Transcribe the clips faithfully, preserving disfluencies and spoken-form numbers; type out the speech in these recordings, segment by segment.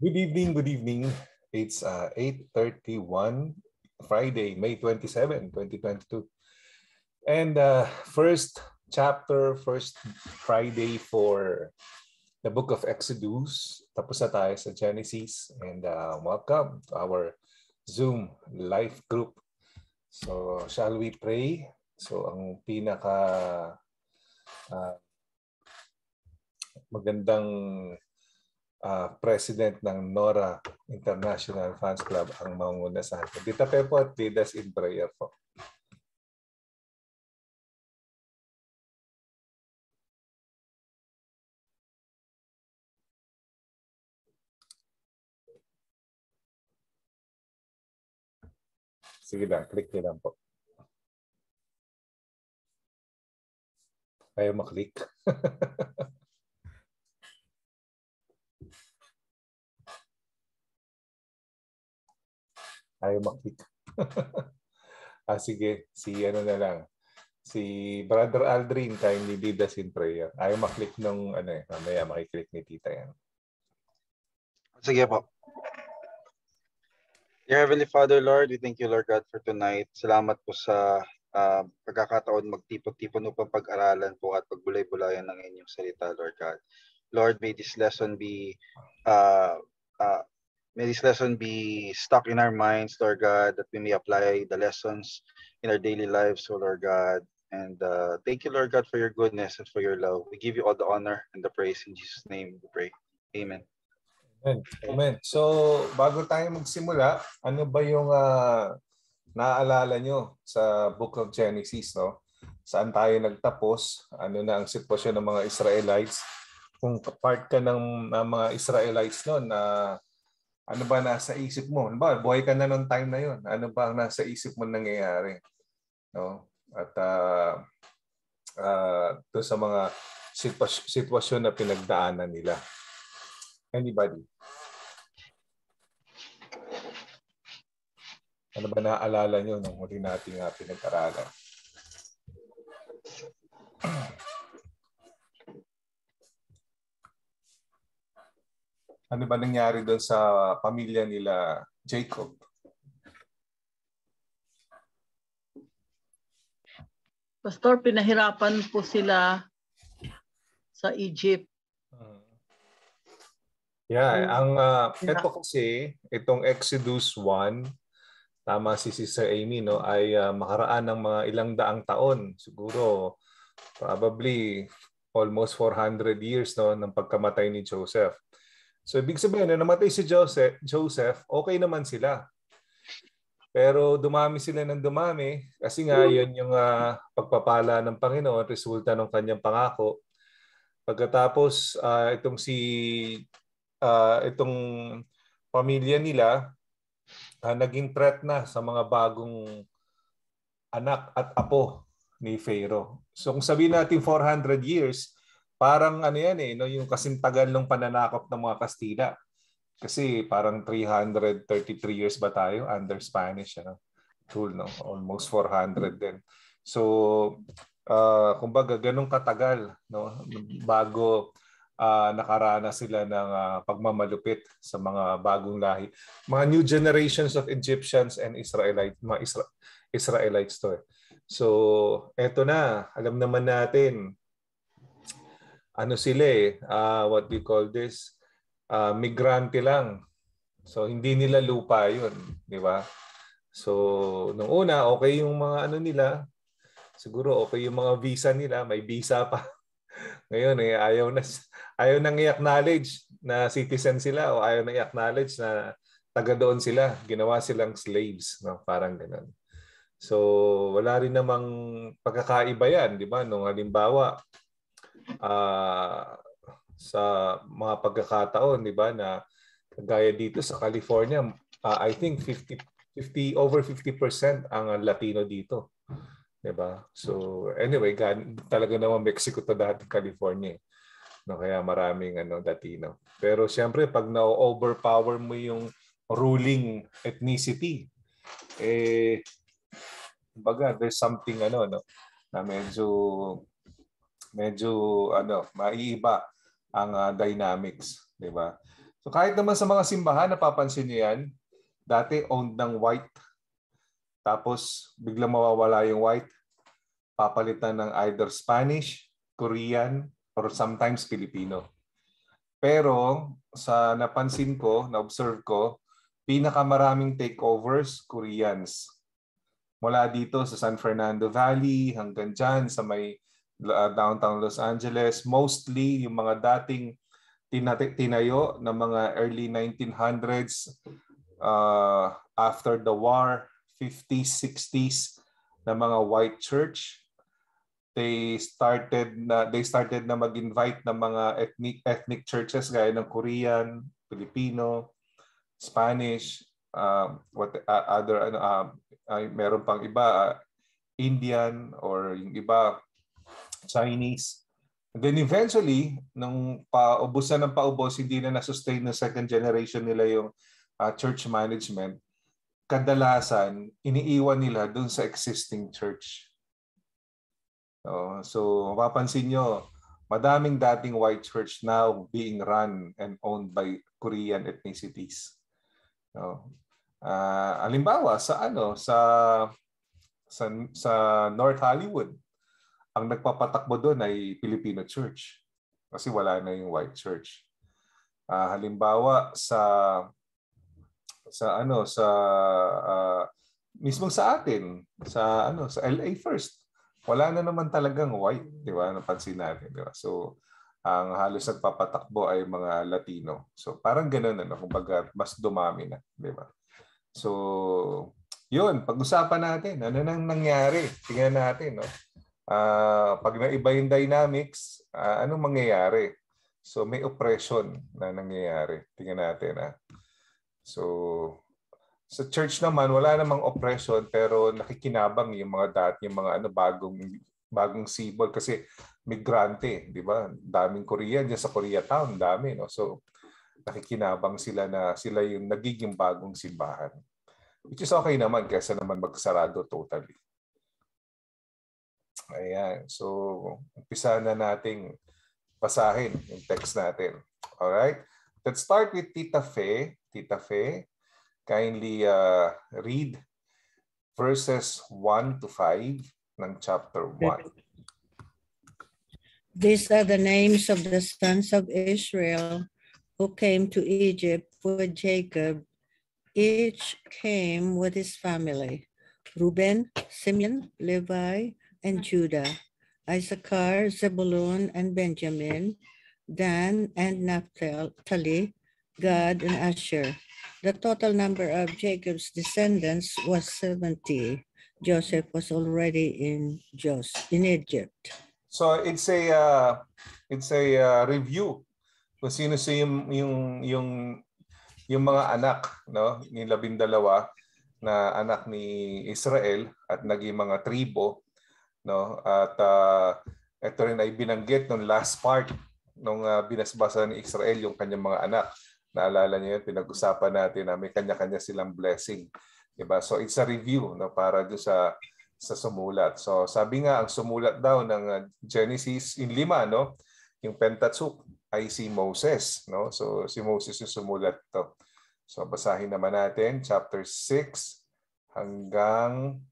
Good evening, good evening. It's uh, eight thirty-one, Friday, May twenty-seventh, twenty twenty-two. And uh, first chapter, first Friday for the book of Exodus. Tapos na tayo sa Genesis. And uh, welcome to our Zoom live group. So, shall we pray? So, ang pinaka uh, magandang Uh, president ng Nora International Fans Club ang manguna sa atin. Dita Pepo at lead us in prayer po. Sige lang, click nyo lang po. Ayaw maklik. Ayaw maklik. ah, sige, si ano na lang. Si Brother Aldrin, kindly lead us in prayer. Ayaw maklik nung ano eh, mamaya makiklik ni Tita yan. Sige po. Dear Heavenly Father, Lord, we thank you, Lord God, for tonight. Salamat po sa uh, pagkakataon magtipon-tipon upang pag-aralan po at pagbulay-bulayan ng inyong salita, Lord God. Lord, may this lesson be uh, uh, may this lesson be stuck in our minds, Lord God, that we may apply the lessons in our daily lives, oh Lord God. And uh, thank you, Lord God, for your goodness and for your love. We give you all the honor and the praise in Jesus' name. We pray. Amen. Amen. Amen. So, bago tayo magsimula, ano ba yung uh, naaalala nyo sa Book of Genesis, no? Saan tayo nagtapos? Ano na ang sitwasyon ng mga Israelites? Kung part ka ng, ng mga Israelites noon, na uh, ano ba nasa isip mo? Ano ba, buhay ka na noong time na yun. Ano ba ang nasa isip mo nangyayari? No? At uh, uh, to sa mga sitwasyon, sitwasyon na pinagdaanan nila. Anybody? Ano ba naaalala nyo nung huli nating uh, pinag-aralan? Ano ba nangyari doon sa pamilya nila Jacob? Pastor, pinahirapan po sila sa Egypt. Yeah, ang uh, ito kasi, itong Exodus one, tama si Sister Amy, no, ay uh, makaraan ng mga ilang daang taon. Siguro, probably almost four hundred years, no, ng pagkamatay ni Joseph. So, ibig sabihin, na namatay si Joseph, Joseph, okay naman sila. Pero dumami sila ng dumami kasi nga yun yung uh, pagpapala ng Panginoon, resulta ng kanyang pangako. Pagkatapos, uh, itong si uh, itong pamilya nila, uh, naging threat na sa mga bagong anak at apo ni Pharaoh. So kung sabihin natin four hundred years, parang ano yan eh, no, yung kasintagal ng pananakop ng mga Kastila. Kasi parang three hundred thirty-three years ba tayo under Spanish, ano? Rule, no? Almost four hundred din. So, uh, kumbaga, ganun katagal, no? Bago uh, nakarana sila ng uh, pagmamalupit sa mga bagong lahi. Mga new generations of Egyptians and Israelites, mga Isra Israelites to. Eh. So, eto na. Alam naman natin, ano sila eh, uh, what we call this, uh, migrante lang. So, hindi nila lupa yun, di ba? So, nung una, okay yung mga ano nila, siguro okay yung mga visa nila, may visa pa. Ngayon, eh, ayaw na, ayaw nang i-acknowledge na citizen sila o ayaw na i-acknowledge na taga doon sila. Ginawa silang slaves, no? Parang ganun. So, wala rin namang pagkakaiba yan, di ba? Nung halimbawa, uh, sa mga pagkakataon, di ba, na gaya dito sa California, uh, I think fifty, fifty, over fifty percent ang Latino dito. Di ba? So, anyway, gan, talaga naman Mexico to dati, California. No, kaya maraming ano, Latino. Pero siyempre, pag na-overpower mo yung ruling ethnicity, eh, baga, there's something ano, no, na medyo medyo ano, maiiba ang uh, dynamics, di ba? So kahit naman sa mga simbahan, napapansin niyo yan, dati owned ng white, tapos biglang mawawala yung white, papalitan ng either Spanish, Korean, or sometimes Filipino. Pero sa napansin ko, na-observe ko, pinakamaraming takeovers, Koreans. Mula dito sa San Fernando Valley hanggang dyan sa may uh, downtown Los Angeles, mostly yung mga dating tinayo ng mga early nineteen hundreds, uh, after the war, fifties, sixties na mga white church. They started na they started na mag-invite ng mga ethnic ethnic churches gaya ng Korean, Filipino, Spanish, uh, what uh, other ano uh, uh, meron pang iba uh, Indian or yung iba Chinese. And then eventually, nung paubos na ng paubos, hindi na na-sustain ng second generation nila yung uh, church management. Kadalasan, iniiwan nila dun sa existing church. Uh, so, mapapansin nyo, madaming dating white church now being run and owned by Korean ethnicities. No? Uh, halimbawa, sa ano, sa, sa, sa North Hollywood, ang nagpapatakbo doon ay Filipino church kasi wala na yung white church. Uh, halimbawa sa sa ano sa uh, mismo sa atin sa ano sa L A First, wala na naman talagang white, di ba? Napansin natin, di ba? So ang halos nagpapatakbo ay mga Latino. So parang ganoon ano, kumbaga mas dumami na, di ba? So yun, pag-usapan natin ano nang nangyari. Tingnan natin, no? Uh, pag naiba yung dynamics, uh, anong mangyayari? So may oppression na nangyayari. Tingnan natin. Ha? So sa church naman, wala namang oppression pero nakikinabang yung mga dati, yung mga ano, bagong, bagong sibol kasi migrante, di ba? Daming Korean dyan sa Koreatown, dami. No? So nakikinabang sila na sila yung nagiging bagong simbahan. Which is okay naman kaysa naman magsarado totally. Ayan. So, umpisa na nating basahin yung text natin. Alright? Let's start with Tita Fe. Tita Fe, kindly uh, read verses one to five ng chapter one. These are the names of the sons of Israel who came to Egypt with Jacob. Each came with his family. Reuben, Simeon, Levi, and Judah, Issachar, Zebulun, and Benjamin, Dan and Naphtali, Gad, and Asher. The total number of Jacob's descendants was seventy. Joseph was already in Jos in Egypt. So it's a uh, it's a uh, review kung sino si yung yung yung yung mga anak, no, ni labindalawa na anak ni Israel at naging mga tribo. No, at uh, ito rin ay binanggit nung last part nung uh, binasbasa ni Israel yung kanyang mga anak. Naalala niyo yun, pinag-usapan natin na may kanya-kanya silang blessing. Diba? So it's a review, no, para doon sa sa sumulat. So sabi nga ang sumulat daw ng uh, Genesis in lima, no, yung Pentateuch ay si Moses, no. So si Moses yung sumulat to. So basahin naman natin chapter six hanggang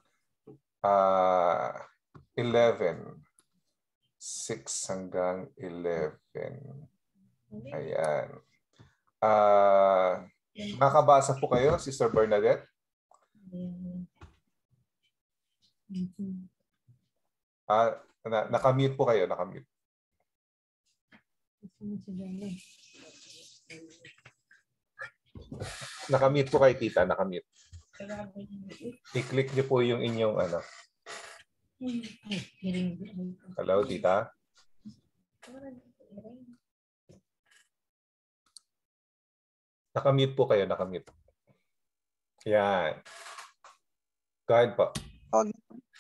Uh, eleven. six hanggang eleven. Ayan. Uh, makabasa po kayo, Sister Bernadette? Uh, na nakamute po kayo, nakamute. Nakamute po kayo, tita, nakamute. I-click niyo po yung inyong ano. Hello, tita? Nakamute po kayo, nakamute. Yan. Go ahead po. Okay.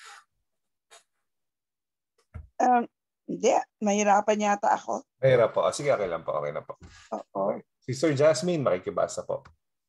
Um, hindi, mahirapan yata ako. Mahirap po. Oh, sige, okay lang po. Okay na po. Oo. Okay. Sister Jasmine, makikibasa po.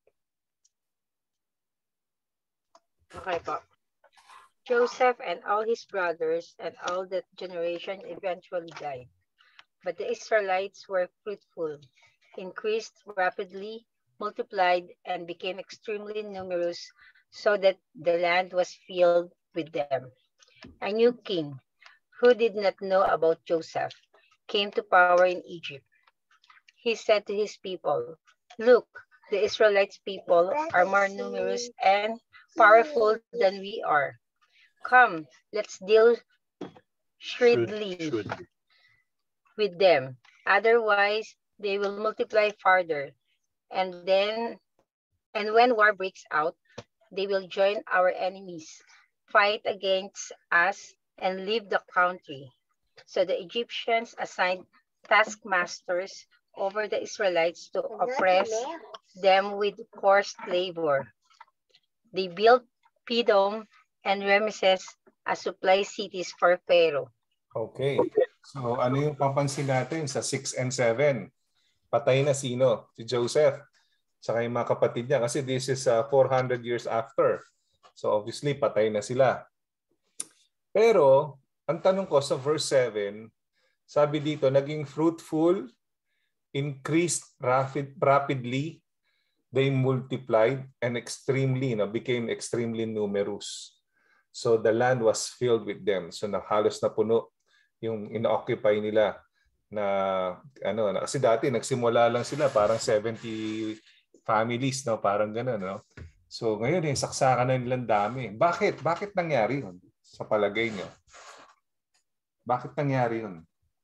Okay po. Joseph and all his brothers and all that generation eventually died. But the Israelites were fruitful, increased increased rapidly, multiplied, and became extremely numerous, so that the land was filled with them. A new king, who did not know about Joseph, came to power in Egypt. He said to his people, "Look, the Israelites people are more numerous and powerful than we are. Come, let's deal shrewdly Should, should. with them. Otherwise, they will multiply farther. And then, and when war breaks out, they will join our enemies, fight against us, and leave the country." So the Egyptians assigned taskmasters over the Israelites to oppress them with forced labor. They built Pithom and Ramesses as supply cities for Pharaoh. Okay. So ano yung papansin natin sa six and seven? Patay na sino? Si Joseph. Saka yung mga kapatid niya. Kasi this is uh, four hundred years after. So obviously patay na sila. Pero ang tanong ko sa verse seven, sabi dito, naging fruitful, increased rapid, rapidly, they multiplied, and extremely, no, became extremely numerous. So the land was filled with them. So na halos na puno yung ina-occupy nila na ano, na, kasi dati nagsimula lang sila parang seventy families, no, parang gano'n, no. So ngayon eh saksakan na nilang dami. Bakit? Bakit nangyari 'yun sa palagay niyo? Bakit nangyari 'yun?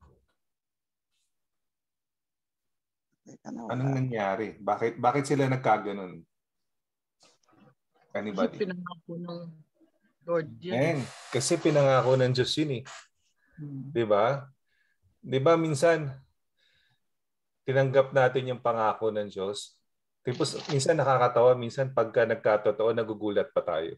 Anong nangyari? Bakit bakit sila nagkaganon? Anybody? Kasi pinangako ng Lord yun. And, kasi pinangako ng Diyos yun eh. Hmm. 'Di ba? 'Di ba minsan tinanggap natin yung pangako ng Diyos. Tapos minsan nakakatawa, minsan pagka nagkatotoo nagugulat pa tayo.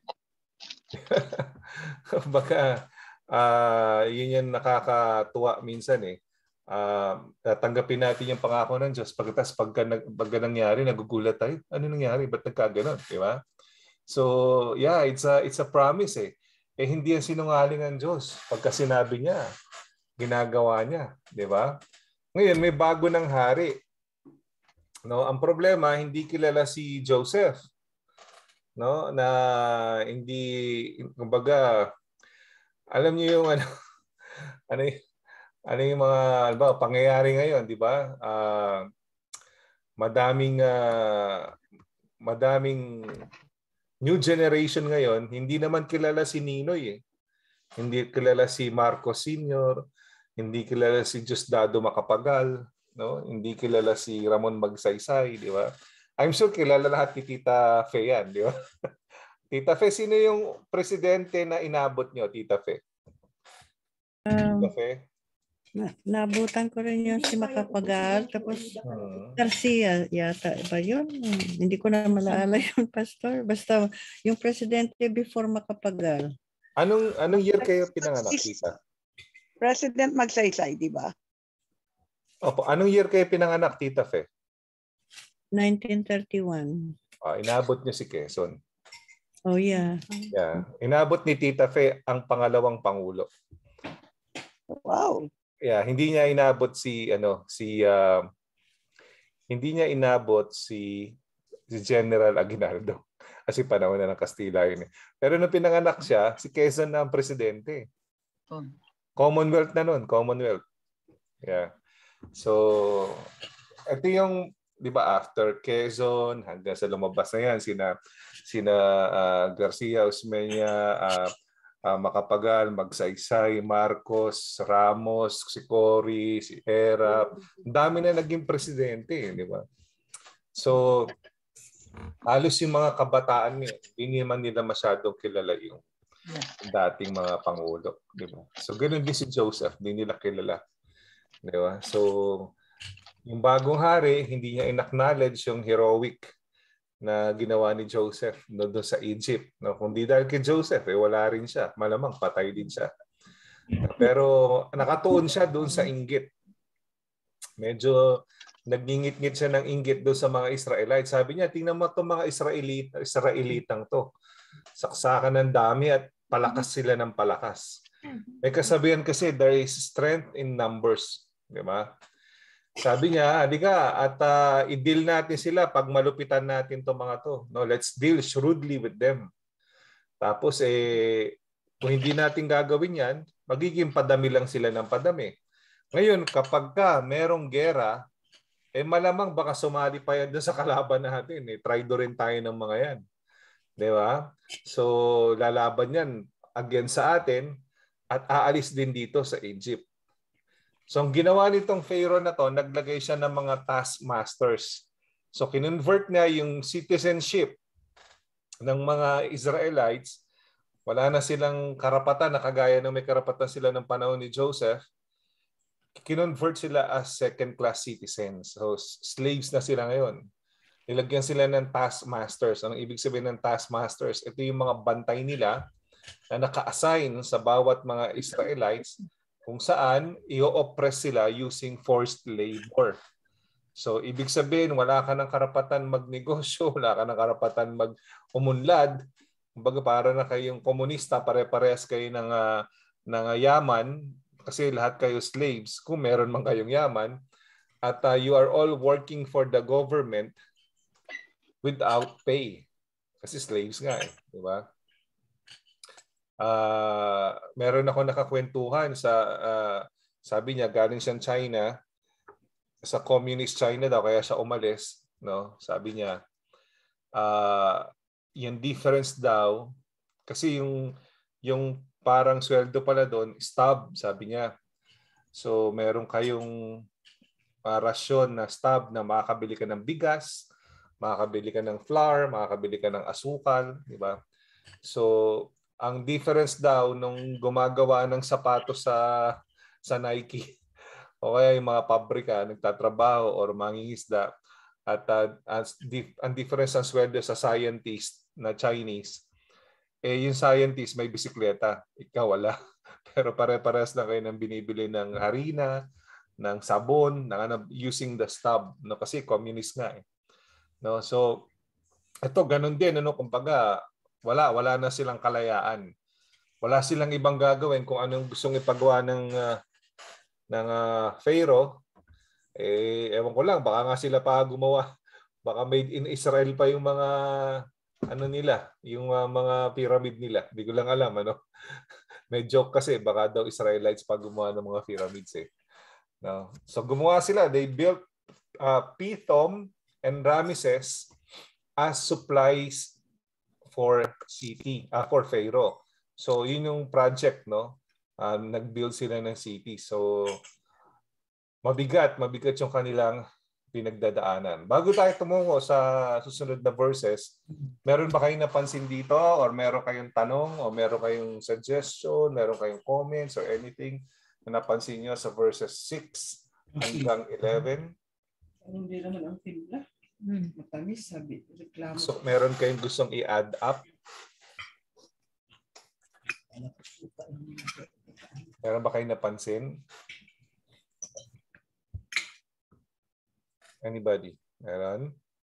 Baka uh, yun yung nakakatuwa minsan eh. Uh, tanggapin natin yung pangako ng Diyos. Pagkatapos pagka, pagka nangyari, nagugulat tayo. Ano nangyari? Ba't nagkaganon? Di ba? So, yeah, it's a, it's a promise eh. Eh, hindi yan sinungaling ng Diyos. Pagka sinabi niya, ginagawa niya. Di ba? Ngayon, may bago ng hari. No, ang problema, hindi kilala si Joseph. No, na hindi, kumbaga, alam niyo yung ano, ano yung, ano yung mga ano ba, pangyayari ngayon, di ba? Uh, madaming uh, madaming new generation ngayon, hindi naman kilala si Ninoy eh. Hindi kilala si Marcos Senior, hindi kilala si Diosdado Macapagal, no? Hindi kilala si Ramon Magsaysay, di ba? I'm sure kilala lahat ni Tita Fe yan, di ba? Tita Fe, sino yung presidente na inabot nyo, Tita Fe? Um, Tita Fe? Na, nabutan ko rin yung si Macapagal, tapos Hmm. Garcia yata ba yun? Hindi ko na malaala yun, Pastor. Basta yung presidente before Macapagal. Anong anong year kayo pinanganak, Tita? President Magsaysay, di ba? Opo, anong year kayo pinanganak, Tita Fe? nineteen thirty-one. Ah, inabot niyo si Quezon. Oh yeah. Yeah. Inabot ni Tita Fe ang pangalawang pangulo. Wow. Yeah, hindi niya inabot si ano, si uh, hindi niya inabot si si General Aguinaldo. Kasi panahon na ng Kastila yun eh. Pero nung pinanganak siya, si Quezon na ang presidente. Oh. Commonwealth na nun, Commonwealth. Yeah. So, ito yung, di ba, after Quezon, hanggang sa lumabas na yan, sina, sina uh, Garcia, Osmeña, uh, uh, Macapagal, Magsaysay, Marcos, Ramos, si Cory, si Erap. Ang dami na naging presidente, di ba? So, halos yung mga kabataan niya, hindi naman nila masyadong kilala yung dating mga pangulo, di ba? So, ganoon din si Joseph, hindi nila kilala. Di ba? So, yung bagong hari, hindi niya in-acknowledge yung heroic na ginawa ni Joseph no, doon sa Egypt. No? Kung di dahil kay Joseph, eh, wala rin siya. Malamang patay din siya. Pero nakatuon siya doon sa inggit. Medyo nagingit-ngit siya ng inggit doon sa mga Israelites. Sabi niya, tingnan mo itong mga Israelite, Israelitang to. Saksakan ng dami at palakas sila ng palakas. May kasabihan kasi, there is strength in numbers. Di ba? Sabi niya, halika at uh, i-deal natin sila pag malupitan natin 'tong mga to. No, let's deal shrewdly with them. Tapos eh kung hindi natin gagawin 'yan, magiging padami lang sila ng padami. Ngayon, kapag ka merong gera, eh malamang baka sumali pa yan doon sa kalaban natin. Eh. Traitor rin tayo ng mga yan. Di ba? So, lalaban yan against sa atin at aalis din dito sa Egypt. So, ang ginawa nitong Pharaoh na to, naglagay siya ng mga taskmasters. So, kinonvert niya yung citizenship ng mga Israelites. Wala na silang karapatan na kagaya na may karapatan sila ng panahon ni Joseph. Kinonvert sila as second-class citizens. So, slaves na sila ngayon. Nilagyan sila ng taskmasters. Anong ibig sabihin ng taskmasters? Ito yung mga bantay nila na naka-assign sa bawat mga Israelites kung saan i-oppress sila using forced labor. So, ibig sabihin, wala ka ng karapatan magnegosyo, wala ka ng karapatan mag-umunlad. Kumbaga, para na kayong komunista, pare-parehas kayo ng, uh, ng uh, yaman, kasi lahat kayo slaves kung meron man kayong yaman at uh, you are all working for the government without pay kasi slaves nga eh, di ba? Uh, meron ako nakakwentuhan sa uh, sabi niya galing siyang China, sa communist China daw kaya siya umalis, no? Sabi niya uh, yung difference daw kasi yung yung parang sweldo pala doon, stub, sabi niya. So, meron kayong uh, rasyon na stub na makakabili ka ng bigas, makakabili ka ng flour, makakabili ka ng asukal, di ba? So, ang difference daw nung gumagawa ng sapatos sa sa Nike o kaya yung mga pabrika, nagtatrabaho or mangingisda at uh, as dif ang difference ng sweldo sa scientist na Chinese, eh yung scientist may bisikleta, ikaw wala. Pero pare-parehas na kayo ng binibili ng harina, ng sabon, ng ano, using the stub, no kasi communist nga eh. No, so ito ganun din ano, kumbaga wala wala na silang kalayaan. Wala silang ibang gagawin kung anong gustong ipagawa ng uh, ng uh, Pharaoh. Eh ewan ko lang, baka nga sila pa gumawa. Baka made in Israel pa yung mga ano nila, yung uh, mga pyramid nila. Hindi ko lang alam, ano. May joke kasi, baka daw Israelites pa gumawa ng mga pyramids eh. No? So gumawa sila, they built uh, Pithom and Ramesses as supplies for city, uh, for Pharaoh. So yun yung project, no. Um, nag-build sila ng city. So mabigat, mabigat yung kanilang pinagdadaanan. Bago tayo tumungo sa susunod na verses, meron ba kayong napansin dito or meron kayong tanong o meron kayong suggestion, meron kayong comments or anything na napansin nyo sa verses six hanggang eleven? Hindi naman ang timpla. Matamis, sabi. Reklamo. So meron kayong gustong i-add up? Meron ba kayong napansin? Anybody? Meron?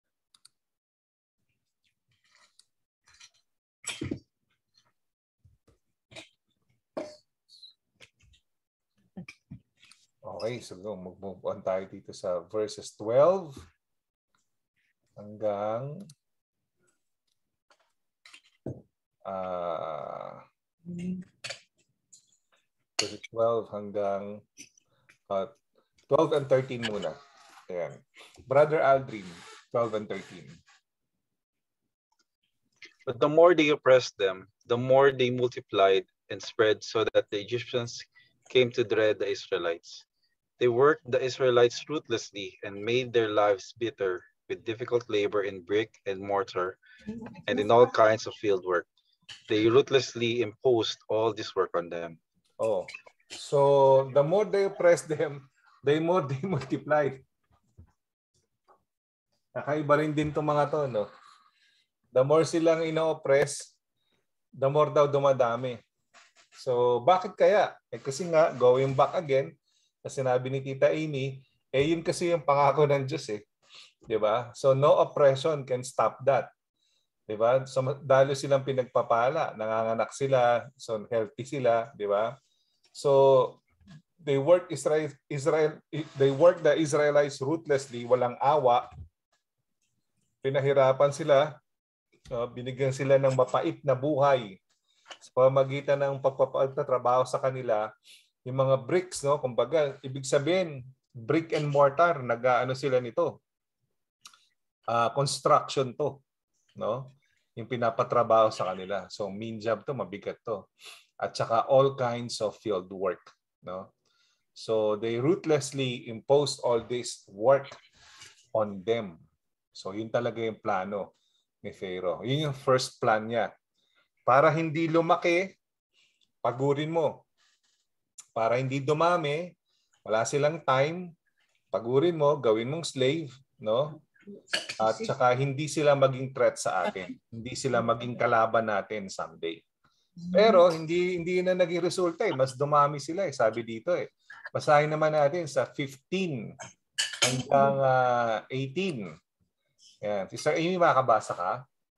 Okay, so mag-move on tayo dito sa verses twelve hanggang uh, verses twelve hanggang uh, twelve and thirteen muna. Ayan. Brother Aldrin, twelve and thirteen. But the more they oppressed them, the more they multiplied and spread so that the Egyptians came to dread the Israelites. They worked the Israelites ruthlessly and made their lives bitter with difficult labor in brick and mortar and in all kinds of field work. They ruthlessly imposed all this work on them. Oh, so the more they oppressed them, the more they multiplied. Nakaiba rin din itong mga to, no? The more silang ino-oppress, the more daw dumadami. So, bakit kaya? Eh, kasi nga, going back again, na sinabi ni Tita Amy, eh, yun kasi yung pangako ng Diyos, eh. Diba? So, no oppression can stop that. Diba? So, dahil silang pinagpapala, nanganganak sila, so healthy sila, diba? So, they work Israel, Israel, they work the Israelites ruthlessly, walang awa. Pinahirapan sila, uh, binigyan sila ng mapait na buhay sa pamamagitan ng pagpapatrabaho sa kanila. Yung mga bricks, no, kumbaga, ibig sabihin, brick and mortar, nag-ano sila nito. Uh, construction to, no? Yung pinapatrabaho sa kanila. So mean job to, mabigat to. At saka all kinds of field work, no? So they ruthlessly imposed all this work on them. So yun talaga yung plano ni Pharaoh. Yun yung first plan niya. Para hindi lumaki, pagurin mo. Para hindi dumami, wala silang time, pagurin mo, gawin mong slave, no? At saka hindi sila maging threat sa atin. Hindi sila maging kalaban natin someday. Pero hindi hindi na naging resulta eh. Mas dumami sila eh. Sabi dito eh. Basahin naman natin sa fifteen hanggang uh, eighteen. Yan. Sister Amy, makakabasa ka?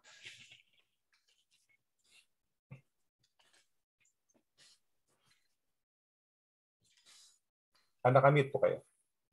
Ah, nakamute po kayo.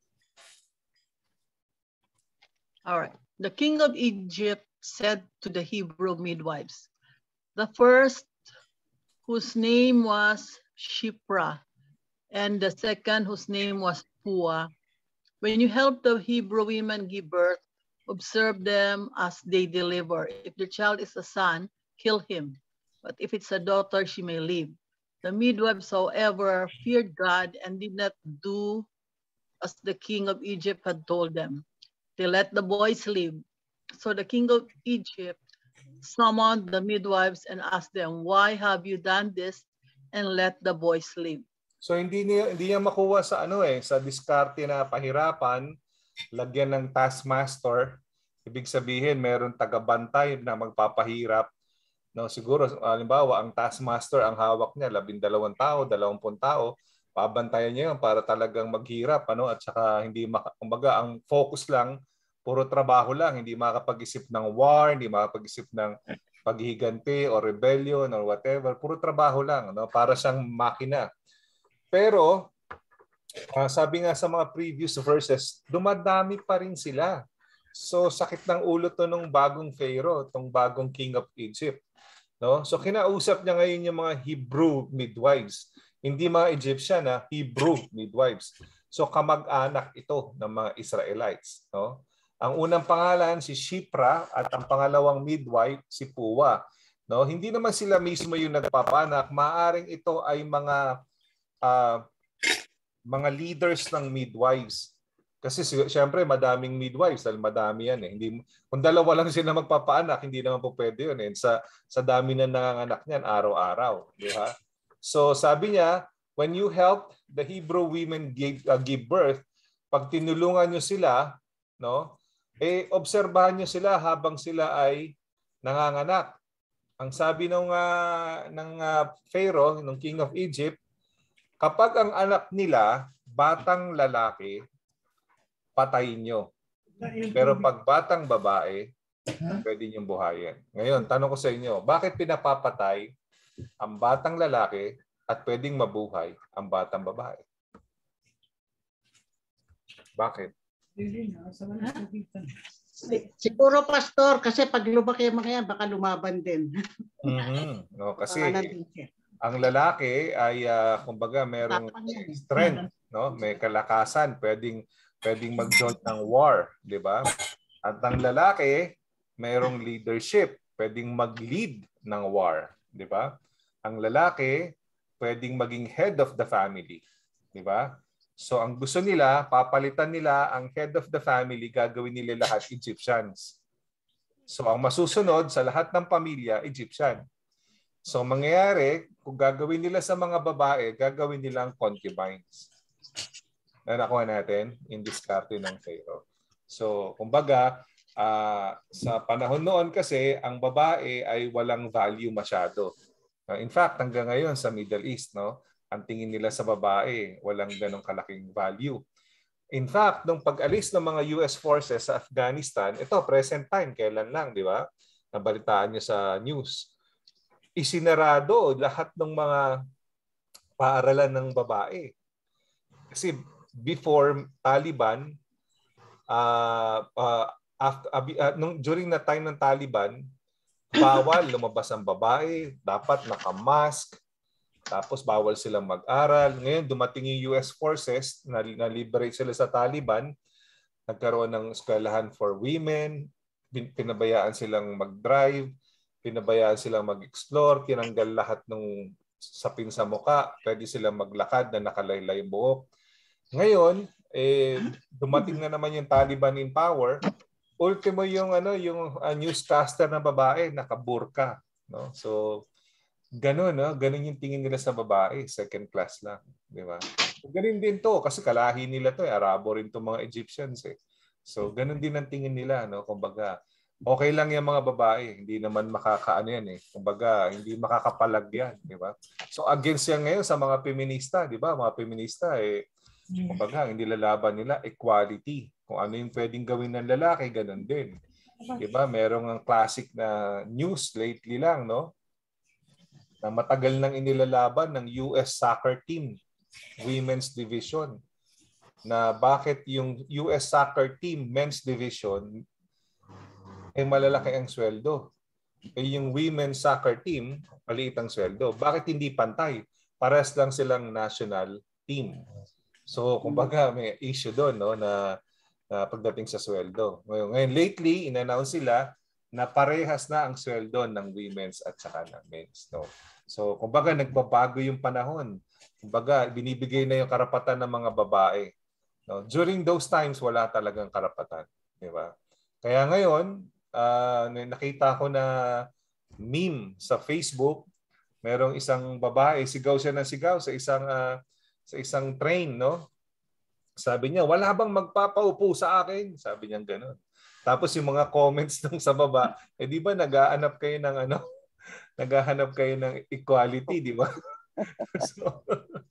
All right. The king of Egypt said to the Hebrew midwives, the first whose name was Shipra, and the second whose name was Pua, when you help the Hebrew women give birth, observe them as they deliver. If the child is a son, kill him. But if it's a daughter, she may live. The midwives, however, feared God and did not do as the king of Egypt had told them. They let the boys live. So the king of Egypt summoned the midwives and asked them, why have you done this and let the boys live? So hindi niya, hindi niya makuha sa ano eh, sa diskarte na pahirapan, lagyan ng taskmaster. Ibig sabihin, meron tagabantay na magpapahirap. No, siguro, halimbawa, ang taskmaster, ang hawak niya, labindalawang tao, dalawampung tao, pabantayan niya yun para talagang maghirap, ano, at saka hindi, kumbaga, ang focus lang, puro trabaho lang, hindi makapag-isip ng war, hindi makapag-isip ng paghihiganti o rebellion or whatever, puro trabaho lang, no, para siyang makina. Pero, uh, sabi nga sa mga previous verses, dumadami pa rin sila. So, sakit ng ulo to nung bagong Pharaoh, tong bagong king of Egypt. No? So, kinausap niya ngayon yung mga Hebrew midwives. Hindi mga Egyptian, ha? Hebrew midwives. So, kamag-anak ito ng mga Israelites. No? Ang unang pangalan, si Shipra, at ang pangalawang midwife, si Pua. No? Hindi naman sila mismo yung nagpapanak. Maaring ito ay mga uh, mga leaders ng midwives. Kasi siyempre madaming midwives, dahil madami yan eh. Hindi, kung dalawa lang sila magpapaanak, hindi naman po pwede yun eh. Sa, sa dami na nanganganak niyan, araw-araw. Di ba? So sabi niya, when you help the Hebrew women give, uh, give birth, pag tinulungan nyo sila, no, eh obserbahan nyo sila habang sila ay nanganganak. Ang sabi ng, uh, ng uh, Pharaoh, ng king of Egypt, kapag ang anak nila, batang lalaki, patayin nyo. Pero pag batang babae, pwede nyo buhayin. Ngayon, tanong ko sa inyo, bakit pinapapatay ang batang lalaki at pwedeng mabuhay ang batang babae? Bakit? Siguro, Pastor, kasi pag lumaki mga yan, baka lumaban din. Mm-hmm. No, kasi ang lalaki ay, uh, kumbaga, merong strength, no? May kalakasan, pwedeng pwedeng mag-join ng war, di ba? At ang lalaki, mayroong leadership, pwedeng mag-lead ng war, di ba? Ang lalaki, pwedeng maging head of the family, di ba? So ang gusto nila, papalitan nila ang head of the family, gagawin nila lahat Egyptians. So ang masusunod sa lahat ng pamilya, Egyptian. So mangyayari, kung gagawin nila sa mga babae, gagawin nilang concubines. Na nakuha natin in diskarte ng Pharaoh. So, kumbaga, uh, sa panahon noon kasi, ang babae ay walang value masyado. Uh, in fact, hanggang ngayon sa Middle East, no, ang tingin nila sa babae, walang ganong kalaking value. In fact, nung pag-alis ng mga U S forces sa Afghanistan, ito, present time, kailan lang, di ba? Nabalitaan niyo sa news. Isinarado lahat ng mga paaralan ng babae. kasi before Taliban, uh, uh, after, uh, nung, during na time ng Taliban, bawal lumabas ang babae, dapat naka-mask, tapos bawal silang mag-aral. Ngayon, dumating yung U S forces, na-liberate sila sa Taliban, nagkaroon ng eskwelahan for women, pinabayaan silang mag-drive, pinabayaan silang mag-explore, tinanggal lahat ng sapin sa muka, pwede silang maglakad na nakalaylay buhok. Ngayon, eh, dumating na naman yung Taliban in power. Ultimo yung ano, yung uh, newscaster na babae, nakaburka, no? So ganun, no? Ganun yung tingin nila sa babae, second class lang, di ba? Ganun din to kasi kalahi nila to, eh. Arabo rin to mga Egyptians, eh. So ganun din ang tingin nila, no? Kumbaga, okay lang yung mga babae, hindi naman makakaano yan, eh. Kumbaga, hindi makakapalag yan, di ba? So against yan ngayon sa mga feminista, di ba? Mga feminista, eh, kumbaga, hindi lalaban nila equality. Kung ano yung pwedeng gawin ng lalaki, ganun din. Diba? Merong ang classic na news lately lang, no? Na matagal nang inilalaban ng U S soccer team, women's division. Na bakit yung U S soccer team, men's division, ay malalaki ang sweldo. Eh yung women's soccer team, maliit ang sweldo. Bakit hindi pantay? Pares lang silang national team. So, kumbaga, may issue doon, no, na, na pagdating sa sweldo. Ngayon, ngayon, lately, in-announce sila na parehas na ang sweldo ng women's at saka ng men's. No? So, kumbaga, nagbabago yung panahon. Kumbaga, binibigay na yung karapatan ng mga babae. No? During those times, wala talagang karapatan. Di ba? Kaya ngayon, uh, nakita ko na meme sa Facebook, merong isang babae, sigaw siya ng sigaw sa isang... Uh, sa isang train, no? Sabi niya, wala bang magpapaupo sa akin? Sabi niya gano'n. Tapos yung mga comments nung sa baba, eh di ba nag-aanap kayo ng ano? Naghahanap kayo ng equality, di ba? So,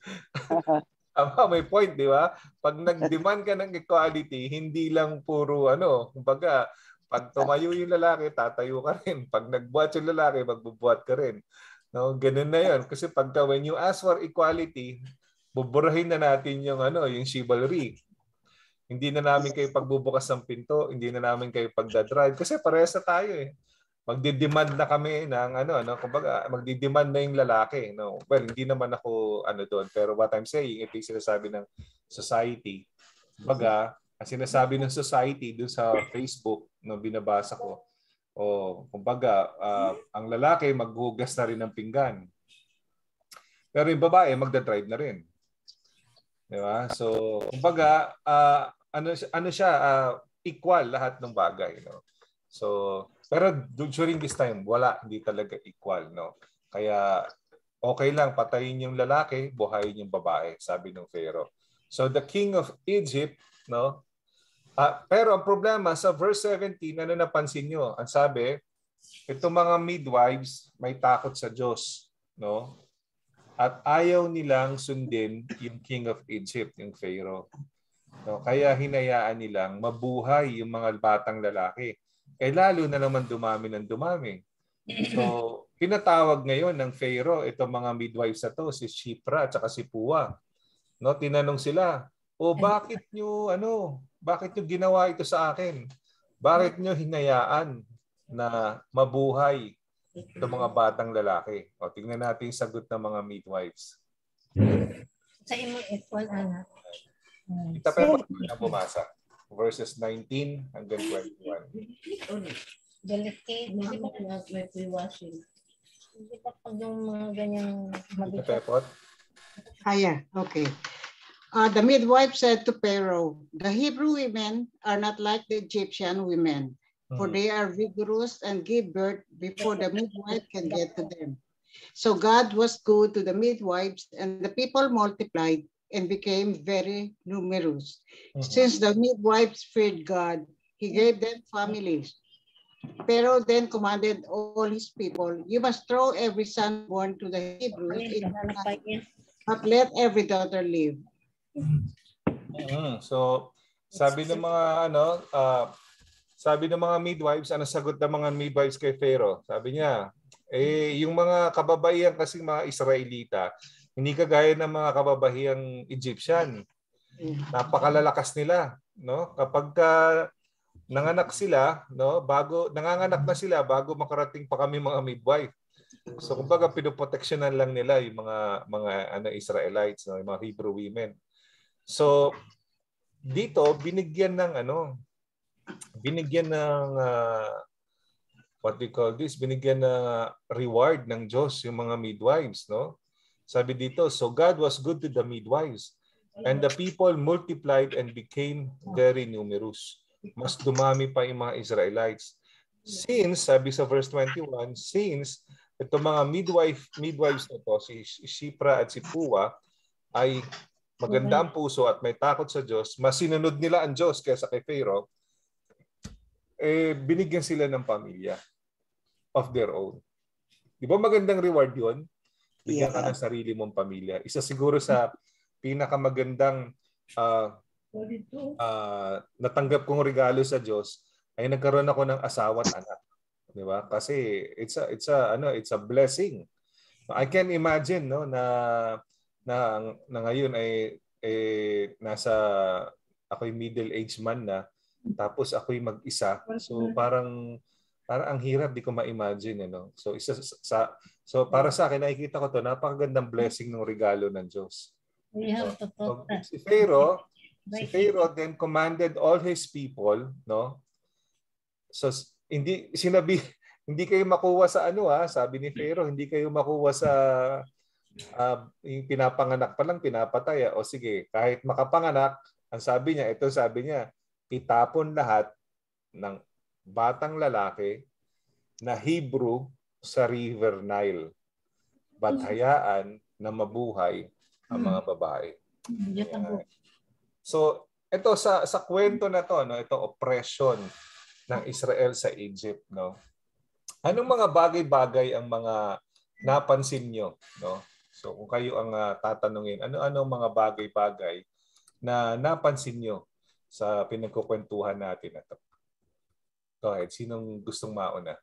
tama, may point, di ba? Pag nag-demand ka ng equality, hindi lang puro ano, kumbaga, pag tumayo yung lalaki, tatayo ka rin. Pag nagbuhat yung lalaki, magbubuhat ka rin. No, ganun na 'yon. Kasi pagka when you ask for equality, buburahin na natin yung ano, yung chivalry. Hindi na namin kayo pagbubukas ng pinto, hindi na namin kayo pagdadrive kasi parehas na tayo, eh. Magdi-demand na kami ng ano, ano, kumbaga magdi-demand na yung lalaki, no. Well, hindi naman ako ano doon, pero what I'm saying, ito yung sinasabi ng society. Kumbaga, ang sinasabi ng society doon sa Facebook no binabasa ko, o kumbaga, uh, ang lalaki maghugas na rin ng pinggan. Pero yung babae magda-drive na rin. Di ba? So, kumbaga, uh, ano, ano siya, uh, equal lahat ng bagay. No? So, pero during this time, wala, hindi talaga equal. No? Kaya, okay lang, patayin yung lalaki, buhayin yung babae, sabi ng Pharaoh. So, the king of Egypt, no? Uh, pero ang problema, sa verse seventeen, ano napansin nyo? Ang sabi, itong mga midwives, may takot sa Diyos. No? At ayaw nilang sundin yung king of Egypt, yung Pharaoh. No, kaya hinayaan nilang mabuhay yung mga batang lalaki. Eh lalo na naman dumami ng dumami. So, pinatawag ngayon ng Pharaoh, itong mga midwives na to, si Shipra at saka si Puah. No, tinanong sila, o bakit nyo, ano, bakit nyo ginawa ito sa akin? Bakit nyo hinayaan na mabuhay ito mga batang lalaki? O, tingnan natin yung sagot ng mga midwives. Sa imo equal, anak. Kita pa na bumasa. Verses nineteen hanggang twenty-one. Delicate, hindi pa may pre-washing. Hindi pa pag yung mga ganyang Kita pepot? Ah, yeah. Okay. Uh, the midwife said to Pharaoh, the Hebrew women are not like the Egyptian women, for they are vigorous and give birth before the midwife can get to them. So God was good to the midwives, and the people multiplied and became very numerous. Mm-hmm. Since the midwives feared God, he gave them families. Pharaoh then commanded all his people, you must throw every son born to the Hebrews in the fire, but let every daughter live. Mm-hmm. So, sabi ng mga ano, uh, sabi ng mga midwives, ano sagot ng mga midwives kay Pharaoh? Sabi niya, eh, yung mga kababaihan kasi mga Israelita, hindi kagaya ng mga kababahiyang Egyptian. Napakalalakas nila, no? Kapag uh, nanganak sila, no, bago nanganganak na sila bago makarating pa kami mga midwife. So kumbaga pinoproteksyonan lang nila yung mga mga ano Israelites, no, yung mga Hebrew women. So dito binigyan ng ano binigyan ng uh, what we call this, binigyan ng uh, reward ng Diyos yung mga midwives, no? Sabi dito, so God was good to the midwives, and the people multiplied and became very numerous. Mas dumami pa yung mga Israelites. Since, sabi sa verse twenty-one, since ito mga midwife, midwives na to, si Shipra at si Puah, ay maganda ang puso at may takot sa Diyos, mas sinunod nila ang Diyos kaysa kay Pharaoh, eh, binigyan sila ng pamilya of their own. Di ba magandang reward yun? Bigyan ka ng sarili mong pamilya. Isa siguro sa pinakamagandang uh, uh, natanggap kong regalo sa Diyos ay nagkaroon ako ng asawa at anak. Di ba? Kasi it's a it's a ano, it's a blessing. I can imagine no na na, na ngayon ay eh, nasa ako'y middle-aged man na tapos ako'y mag-isa. So parang parang ang hirap, di ko ma-imagine ano. So isa sa so para sa akin nakikita ko to, napakagandang blessing ng regalo ng Diyos. We have to So, talk. si Pharaoh, si Pharaoh then commanded all his people, no? So hindi sinabi hindi kayo makuha sa ano ah, sabi ni Pharaoh, hindi kayo makuha sa uh, yung pinapanganak pa lang pinapatay. O sige, kahit makapanganak, ang sabi niya, ito sabi niya, itapon lahat ng batang lalaki na Hebrew sa River Nile. Ba't hayaan na mabuhay ang mga babae? Ayan. So, ito sa sa kwento na to, no, ito oppression ng Israel sa Egypt, no. Anong mga bagay-bagay ang mga napansin nyo, no? So, kung kayo ang uh, tatanungin, ano-ano mga bagay-bagay na napansin nyo sa pinagkukwentuhan natin na to? Go ahead. Sinong gustong mauna?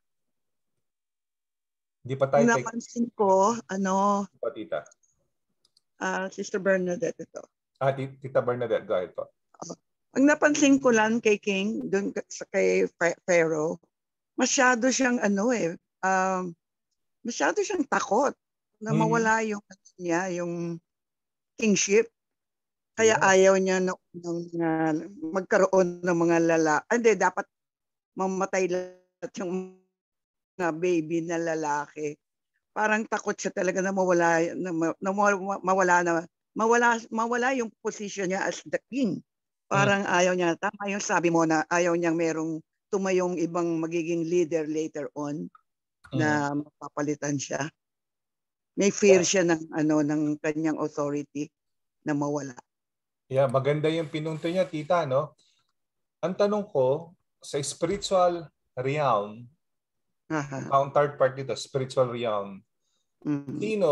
Hindi pa tayo... Napansin ko, ano... Pa, tita? Uh, Sister Bernadette ito. Ah, Tita Bernadette. Go ahead po. Uh, ang napansin ko lang kay King, dun kay Pharaoh, masyado siyang ano eh, um, masyado siyang takot na mawala yung hmm. niya, yung kingship. Kaya yeah. ayaw niya na, na, na magkaroon ng mga lala. Hindi, dapat mamatay lahat yung mga baby na lalaki. Parang takot siya talaga na mawala na, na mawala na mawala mawala yung position niya as the king. Parang hmm. ayaw niya, tama yung sabi mo na ayaw niyang merong tumayong ibang magiging leader later on hmm. na mapapalitan siya. May fear yeah. siya ng ano ng kanyang authority na mawala. Yeah, maganda yung pinunto niya, tita, no? Ang tanong ko, sa spiritual realm, uh-huh. counterpart dito, spiritual realm, mm-hmm. sino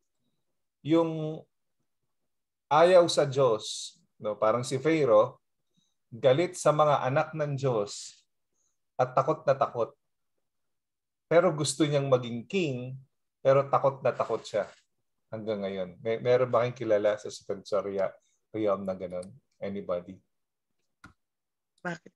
yung ayaw sa Diyos, no? Parang si Pharaoh, galit sa mga anak ng Diyos at takot na takot. Pero gusto niyang maging king, pero takot na takot siya hanggang ngayon. May, meron ba kayong kilala sa spiritual realm? Realm na ganun? Anybody? Bakit?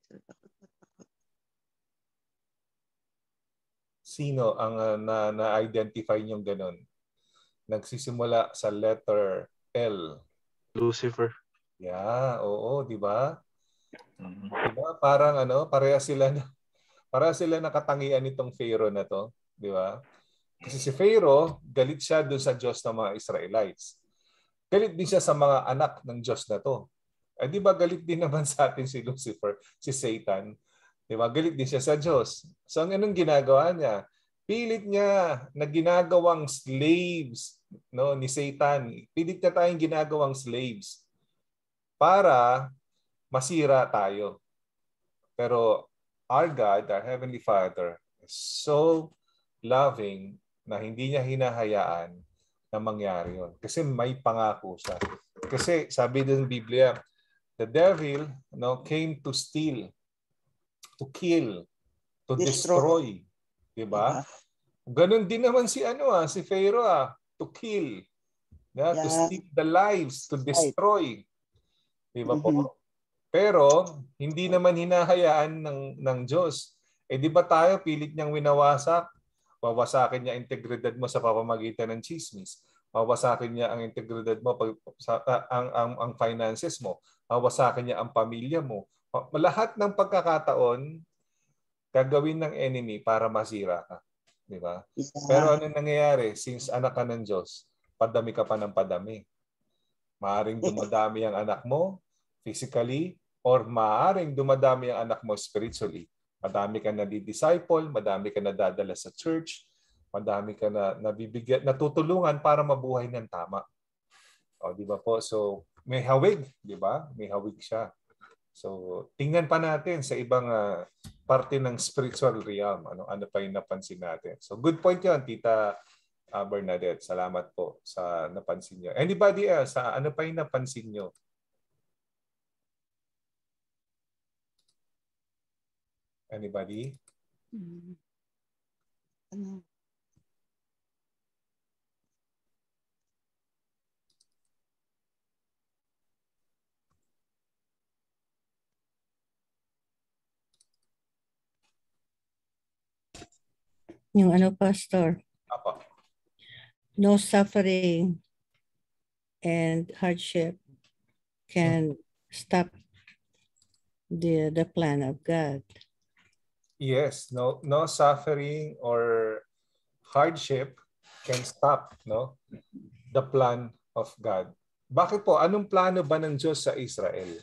Sino ang uh, na, na-identify niyong ganun? Nagsisimula sa letter L. Lucifer. Yeah, oo, di ba? Mm-hmm. Diba? Parang ano, pareha sila na para sila nakatangian nitong Pharaoh na to, di ba? Kasi si Pharaoh, galit siya doon sa Diyos ng mga Israelites. Galit din siya sa mga anak ng Diyos na to. Eh, di ba galit din naman sa atin si Lucifer, si Satan? Di ba? Galit din siya sa Diyos. So, ang anong ginagawa niya? Pilit niya na ginagawang slaves, no, ni Satan. Pilit na tayong ginagawang slaves para masira tayo. Pero our God, our Heavenly Father, is so loving na hindi niya hinahayaan na mangyari yun. Kasi may pangako siya. Kasi sabi din ng Biblia, the devil, no, came to steal, to kill, to destroy. destroy. Diba? Uh-huh. Ganon din naman si ano ah, si Pharaoh ah, to kill, yeah, yeah. to steal the lives, to destroy. Di ba po? Mhm. Pero hindi naman hinahayaan ng ng Diyos. Eh di ba tayo pilit niyang winawasak? Wawasakin niya integridad mo sa pamamagitan ng chismis. Wawasakin niya ang integridad mo pag sa, uh, ang ang ang finances mo. Wawasakin niya ang pamilya mo. Lahat ng pagkakataon gagawin ng enemy para masira ka, di ba? Yeah. Pero ano nangyayari since anak ka ng Diyos? Padami ka pa ng padami. Maaring dumadami ang anak mo physically or maaring dumadami ang anak mo spiritually. Madami ka na di-disciple, madami ka na dadala sa church, madami ka na nabibigyan, natutulungan para mabuhay ng tama. O, di ba po? So, may hawig, di ba? May hawig siya. So, tingnan pa natin sa ibang uh, parte ng spiritual realm. Ano, ano pa yung napansin natin. So, good point yun, Tita uh, Bernadette. Salamat po sa napansin nyo. Anybody else? Uh, ano pa yung napansin nyo? Anybody? Hmm. Ano? Yung ano, Pastor? Apa. No suffering and hardship can stop the the plan of God. Yes, no no suffering or hardship can stop, no, the plan of God. Bakit po? Anong plano ba ng Diyos sa Israel?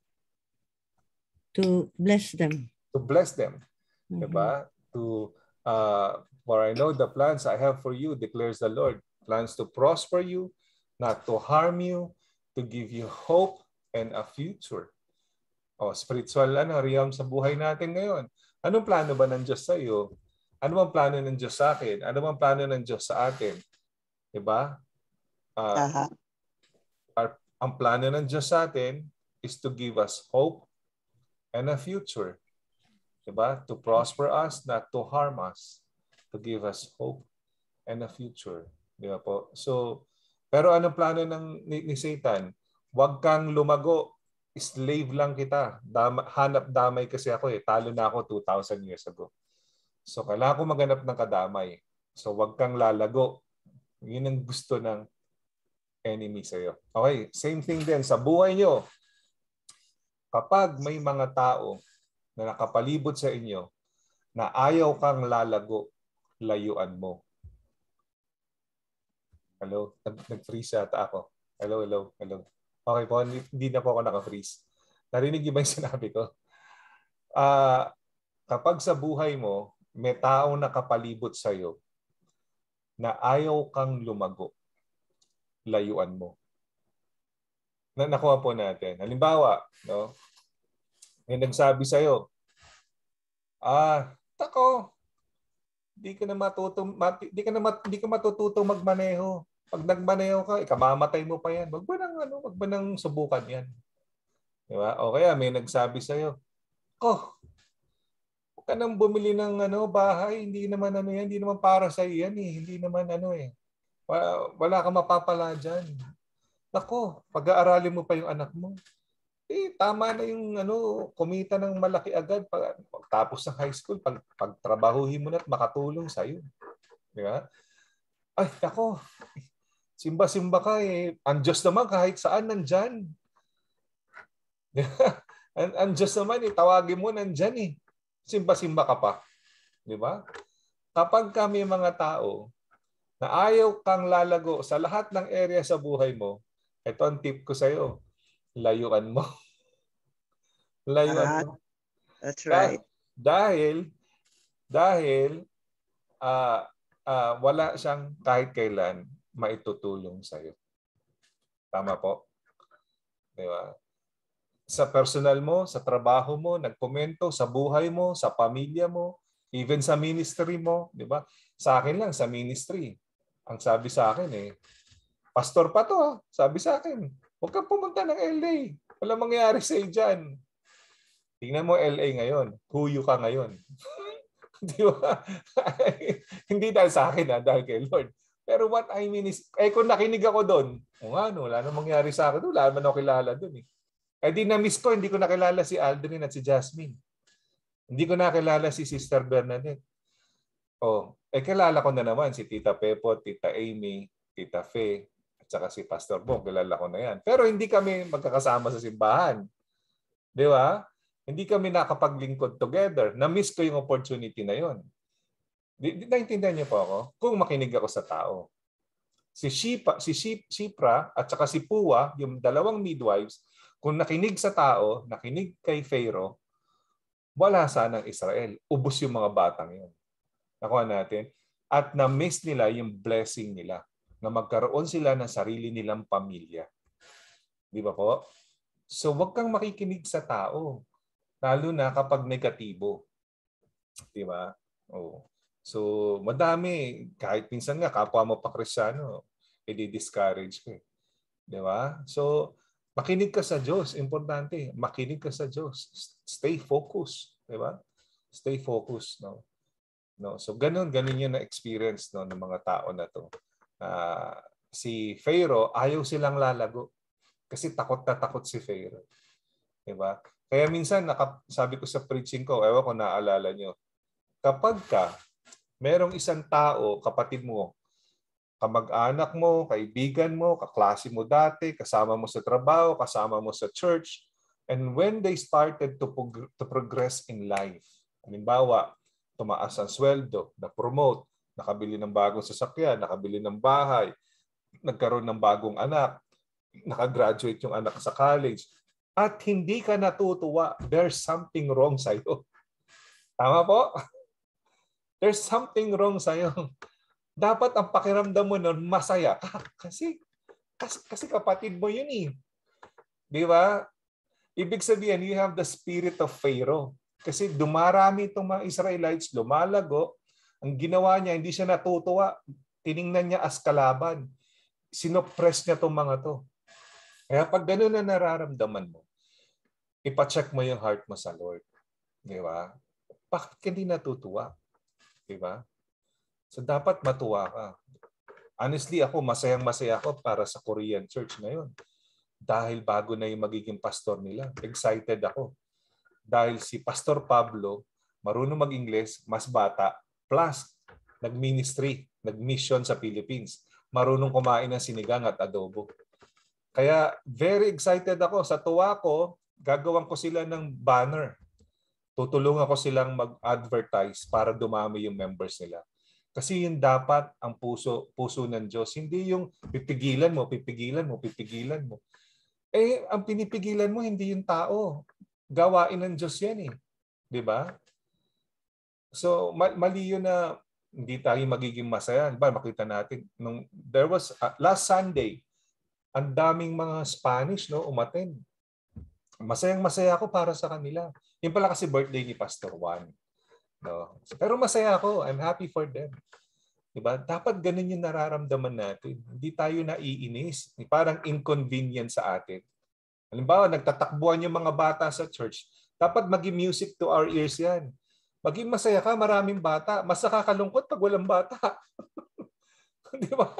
To bless them. To bless them. Mm-hmm. Diba? To uh, for I know the plans I have for you, declares the Lord. Plans to prosper you, not to harm you, to give you hope and a future. O, spiritual ano, realm sa buhay natin ngayon. Anong plano ba ng Diyos sa iyo? Ano bang plano ng Diyos sa akin? Ano bang plano ng Diyos sa atin? Diba? Uh, Uh-huh. our, ang plano ng Diyos sa atin is to give us hope and a future. Diba? To prosper us, not to harm us. To give us hope and a future. Diba po? So, pero anong plano ng ni, ni Satan? Huwag kang lumago. Slave lang kita. Dama, hanap damay kasi ako eh. Talo na ako two thousand years ago. So, kailangan ko maghanap ng kadamay. So, huwag kang lalago. Yun ang gusto ng enemy sa'yo. Okay, same thing din sa buhay nyo. Kapag may mga tao na nakapalibot sa inyo na ayaw kang lalago, layuan mo. Hello? Nag-freeze yata ako. Hello, hello, hello. Okay po, hindi na po ako naka-freeze. Narinig niyo ba yung sinabi ko? Uh, kapag sa buhay mo, may taong nakapalibot sa'yo na ayaw kang lumago, layuan mo. Na nakuha po natin. Halimbawa, no? May nagsabi sa'yo, ah, tako, di ka na matuto, mat, di ka na mat, di ka matututo magmaneho. Pag nagmaneho ka, ikamamatay mo pa yan. Wag ba nang ano, wag ba nang subukan yan? Di ba? O kaya may nagsabi sa'yo, oh, huwag ka nang bumili ng ano, bahay, hindi naman ano yan, hindi naman para sa yan eh. Hindi naman ano eh. Wala, wala kang mapapala dyan. Nako, pag-aaralin mo pa yung anak mo. Eh, tama na yung ano, kumita ng malaki agad pag tapos ng high school, pag pagtrabahuhin mo na at makatulong sa iyo. Di ba? Ay, nako. Simba-simba ka eh. Ang Diyos naman kahit saan nandiyan. ang, ang Diyos naman eh, tawagin mo nandiyan eh. Simba-simba ka pa. Di ba? Kapag kami mga tao na ayaw kang lalago sa lahat ng area sa buhay mo, ito ang tip ko sa iyo. Layuan mo. Layuan mo. That's right. Dahil dahil uh, uh, wala siyang kahit kailan maitutulong sa iyo. Tama po. Di ba? Sa personal mo, sa trabaho mo, nagkomento, sa buhay mo, sa pamilya mo, even sa ministry mo, di ba? Sa akin lang, sa ministry. Ang sabi sa akin eh, pastor pa to, sabi sa akin, huwag kang pumunta ng L A. Walang mangyayari sa iyo dyan. Tingnan mo L A ngayon. Huyo ka ngayon. Di ba? Hindi dahil sa akin, ha? Dahil kay Lord. Pero what I mean is, eh kung nakinig ako doon, o nga, no, wala nang mangyari sa akin doon. Wala naman ako kilala doon. Eh. Eh di na-miss ko, hindi ko nakilala si Aldrin at si Jasmine. Hindi ko nakilala si Sister Bernadette. Oh, eh kilala ko na naman si Tita Pepo, Tita Amy, Tita Fe, at saka si Pastor Bong. Kilala ko na yan. Pero hindi kami magkakasama sa simbahan. Di ba? Hindi kami nakapaglingkod together. Na-miss ko yung opportunity na yon. Di, di, naintindihan niyo po ako? Kung makinig ako sa tao. Si Shipa, si Shipra at saka si Puwa, yung dalawang midwives, kung nakinig sa tao, nakinig kay Pharaoh, wala sanang Israel. Ubos yung mga batang yun. Nakuha natin. At na-miss nila yung blessing nila na magkaroon sila ng sarili nilang pamilya. Di ba po? So wag kang makikinig sa tao. Lalo na kapag negatibo. Di ba? Oh. So madami. Kahit minsan nga kapwa mo pa Kristyano, i-discourage ko. Di ba? So makinig ka sa Diyos. Importante. Makinig ka sa Diyos. Stay focused. Di ba? Stay focused. No? No? So ganun, ganun yung na-experience no, ng mga tao na to. Uh, si Pharaoh, ayaw silang lalago. Kasi takot na takot si Pharaoh. Diba? Kaya minsan, sabi ko sa preaching ko, ewan ko naalala nyo, kapag ka merong isang tao, kapatid mo, kamag-anak mo, kaibigan mo, kaklase mo dati, kasama mo sa trabaho, kasama mo sa church, and when they started to, prog- to progress in life, halimbawa, tumaas ang sweldo, na-promote, nakabili ng bagong sasakyan, nakabili ng bahay, nagkaroon ng bagong anak, nakagraduate yung anak sa college, at hindi ka natutuwa, there's something wrong sa'yo. Tama po? There's something wrong sa'yo. Dapat ang pakiramdam mo nun, masaya ka. Kasi, kasi, kasi kapatid mo yun eh. Di ba? Ibig sabihin, you have the spirit of Pharaoh. Kasi dumarami itong mga Israelites, lumalago. Ang ginawa niya, hindi siya natutuwa. Tiningnan niya as kalaban. Sinopress niya itong mga to. Kaya pag gano'n na nararamdaman mo, ipacheck mo yung heart mo sa Lord. Di ba? Bakit ka hindi natutuwa? Di ba? So dapat matuwa ka. Honestly, ako, masayang-masaya ako para sa Korean church ngayon. Dahil bago na yung magiging pastor nila. Excited ako. Dahil si Pastor Pablo, marunong mag-Ingles, mas bata, plus nag-ministry, nag-mission sa Philippines. Marunong kumain ng sinigang at adobo. Kaya very excited ako. Sa tuwa ko, gagawan ko sila ng banner. Tutulungan ko silang mag-advertise para dumami yung members nila. Kasi yun dapat ang puso, puso ng Diyos. Hindi yung pipigilan mo, pipigilan mo, pipigilan mo. Eh, ang pinipigilan mo, hindi yung tao. Gawain ng Diyos yan eh. Di ba? So, mali yun na hindi tayo magiging masaya. Diba, makita natin. Nung, there was, uh, last Sunday, ang daming mga Spanish no umattend. Masayang-masaya ako para sa kanila. Yung pala kasi birthday ni Pastor Juan. No? Pero masaya ako. I'm happy for them. Diba? Dapat ganun yung nararamdaman natin. Hindi tayo naiinis. Parang inconvenience sa atin. Halimbawa, nagtatakbuhan yung mga bata sa church. Dapat maging music to our ears yan. Maging masaya ka, maraming bata. Mas nakakalungkot pag walang bata. Di ba?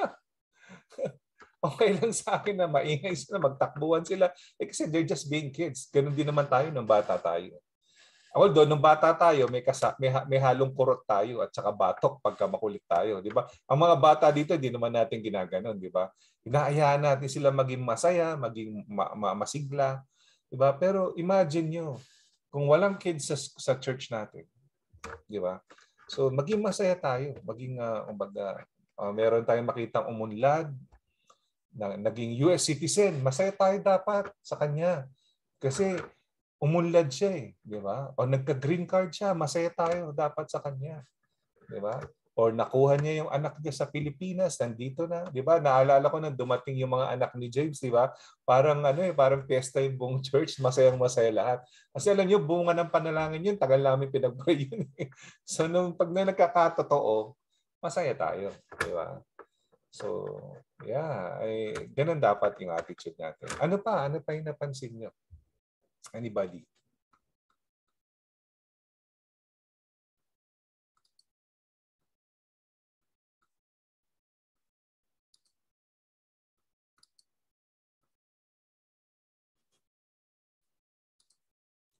Okay lang sa akin na maingay sila, magtakbuhan sila. Eh, kasi they're just being kids. Ganun din naman tayo nung bata tayo. Although, nung bata tayo, may, kasa, may, may halong kurot tayo at saka batok pagka makulit tayo. Di ba? Ang mga bata dito, hindi naman natin ginaganon. Di ba? Inaayaan natin sila maging masaya, maging ma, ma, masigla. Di ba? Pero imagine nyo, kung walang kids sa, sa church natin. Di ba? So, maging masaya tayo. Maging, uh, umbaga, uh, meron tayong makitang umunlad, na naging U S citizen, masaya tayo dapat sa kanya. Kasi umunlad siya eh, di ba? O nagka-green card siya, masaya tayo dapat sa kanya. Di ba? O nakuha niya yung anak niya sa Pilipinas, nandito na, di ba? Naalala ko nang dumating yung mga anak ni James, di ba? Parang ano eh, parang fiesta yung buong church, masayang-masaya lahat. Kasi alam niyo, bunga ng panalangin yun, tagal namin pinag-pray yun eh. So nung pag na nagkakatotoo, masaya tayo, di ba? So, yeah, ay, ganun dapat yung attitude natin. Ano pa? Ano pa yung napansin nyo? Anybody?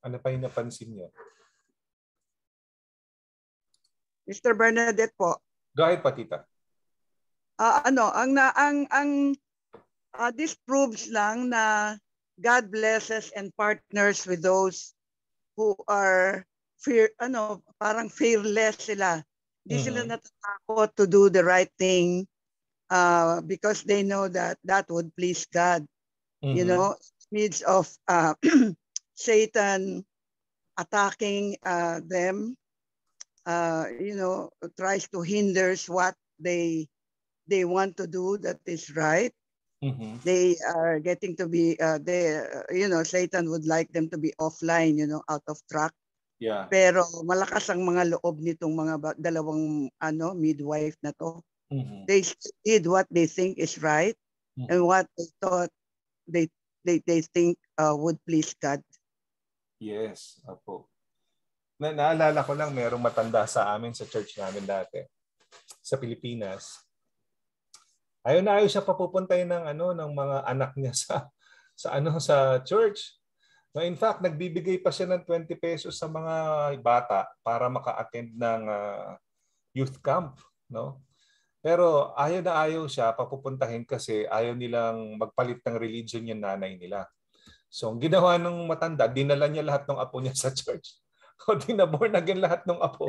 Ano pa yung napansin niyo? Mister Bernadette po. Go ahead, Patita. Ah, ano, ang na ang ang uh, this proves lang na God blesses and partners with those who are fear ano, parang fearless sila. Hindi Mm-hmm. sila natatakot to do the right thing uh, because they know that that would please God. Mm-hmm. You know, needs of uh, Satan attacking uh, them, uh, you know, tries to hinder what they they want to do that is right. Mm-hmm. They are getting to be, uh, they, uh, you know, Satan would like them to be offline, you know, out of track. Yeah. Pero malakas ang mga loob nitong mga ba- dalawang ano midwife na to. Mm-hmm. They did what they think is right, mm-hmm. and what they thought they they they think uh, would please God. Yes, apo. Na naalala ko lang, merong matanda sa amin sa church namin dati sa Pilipinas. Ayaw na ayaw siya papupuntay ng ano ng mga anak niya sa sa ano sa church. No, in fact, nagbibigay pa siya ng twenty pesos sa mga bata para maka-attend ng uh, youth camp, no? Pero ayaw na ayaw siya papupuntahin kasi ayaw nilang magpalit ng religion yung nanay nila. So, ang ginawa ng matanda, dinala niya lahat ng apo niya sa church. O dinaborn again lahat ng apo.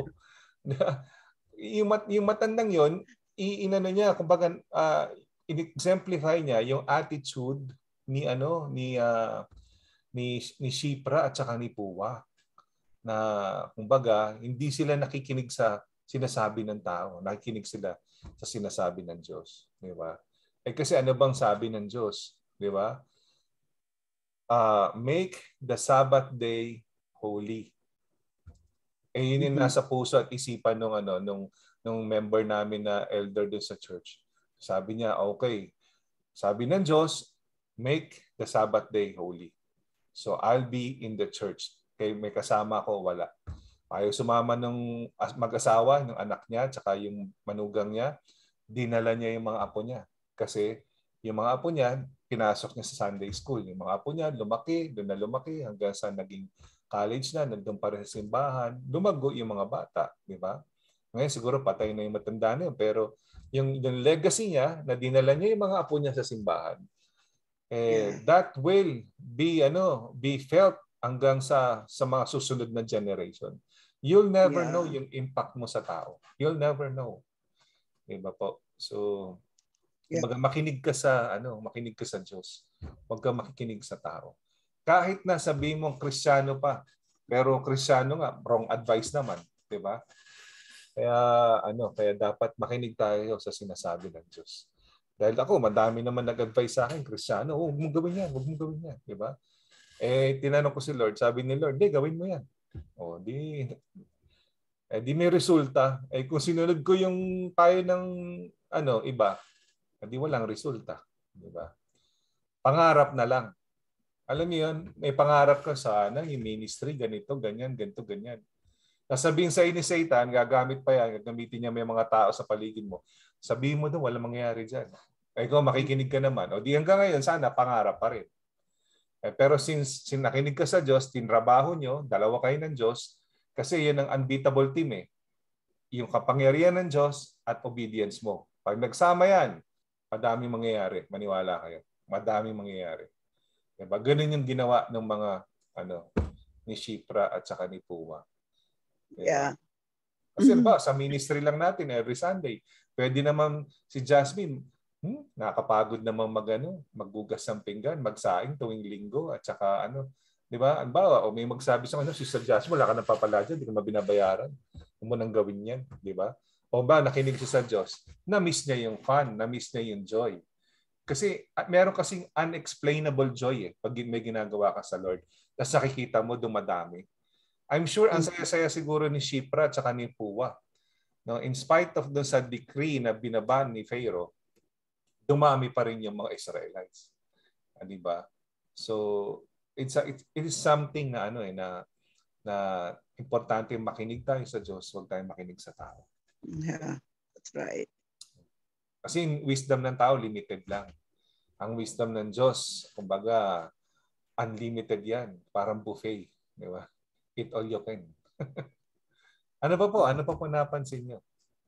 yung, mat, yung matandang yon, iinano niya, kumbaga, uh, in-exemplify niya yung attitude ni ano ni uh, ni ni Shipra at saka ni Puwa, na kumbaga hindi sila nakikinig sa sinasabi ng tao, nakikinig sila sa sinasabi ng Diyos, di ba? Eh kasi ano bang sabi ng Diyos, di ba? Uh, make the Sabbath day holy. Eh yun yung nasa puso at isipan nung ano nung nung member namin na elder doon sa church. Sabi niya, okay. Sabi ng Diyos, make the Sabbath day holy. So I'll be in the church. Kaya may kasama ko, wala. Ayaw sumama ng mag-asawa, ng anak niya, tsaka yung manugang niya, dinala niya yung mga apo niya. Kasi yung mga apo niya, pinasok niya sa Sunday school. Yung mga apo niya, lumaki, doon na lumaki, hanggang sa naging college na, nandun pa rin sa simbahan, lumago yung mga bata, di ba? Ngayon siguro patay na yung matanda na yun, pero yung, yung legacy niya, na dinala niya yung mga apo niya sa simbahan, eh, yeah. that will be, ano, be felt hanggang sa, sa mga susunod na generation. You'll never yeah. know yung impact mo sa tao. You'll never know. Diba po? So, yeah. Kumbaga, makinig ka sa, ano, makinig ka sa Diyos. Huwag ka makikinig sa tao. Kahit na sabihin mong Kristiyano pa, pero Kristiyano nga, wrong advice naman. Diba? Kaya, ano, kaya dapat makinig tayo sa sinasabi ng Diyos. Dahil ako, madami naman nag-advise sa akin, Kristiyano, oh, huwag mong gawin yan, huwag mong gawin yan. Diba? Eh, tinanong ko si Lord, sabi ni Lord, di, gawin mo yan. O, di, eh, di may resulta. Eh, kung sinunod ko yung tayo ng, ano, iba, di walang resulta. Diba? Pangarap na lang. Alam niyo yun, may pangarap ka sana, yung ministry, ganito, ganyan, ganito, ganyan. Nasabihin sa'yo ni Satan, gagamit pa yan, gagamitin niya may mga tao sa paligid mo. Sabihin mo doon, walang mangyayari dyan. Eh, ikaw, makikinig ka naman. O di hanggang ngayon, sana, pangarap pa rin. Eh, pero since, since nakinig ka sa Diyos, tinrabaho nyo, dalawa kayo ng Diyos, kasi yan ang unbeatable team eh. Yung kapangyarihan ng Diyos at obedience mo. Pag nagsama yan, madaming mangyayari. Maniwala kayo. Madaming mangyayari. Diba? Ganun yung ginawa ng mga ano ni Shipra at saka ni Puwa. Diba? Yeah. Kasi ba, sa ministry lang natin every Sunday, pwede naman si Jasmine, hmm, nakakapagod naman magano, maggugas ng pinggan, magsaing tuwing linggo at saka ano, 'di ba? Halimbawa, o may magsabi sa kanya, Sister Jasmine, wala ka nang papala diyan, di ka mabinabayaran. Huwag mo nang gawin 'yan, 'di ba? O ba nakinig siya sa Diyos, na-miss niya yung fun, na-miss niya yung joy. Kasi meron kasing unexplainable joy eh pag may ginagawa ka sa Lord. Tapos nakikita mo dumadami. I'm sure ang saya-saya siguro ni Shipra at saka ni Puwa. No, in spite of dun sa decree na binaban ni Pharaoh, dumami pa rin yung mga Israelites. Ah, di ba? So it's a, it, it is something na ano eh na na importante makinig tayo sa Diyos, huwag tayong makinig sa tao. Yeah, that's right. Kasi yung wisdom ng tao limited lang. Ang wisdom ng Diyos, kumbaga unlimited yan, parang buffet, Di ba? Eat all you can. Ano pa po? Ano pa po napansin nyo?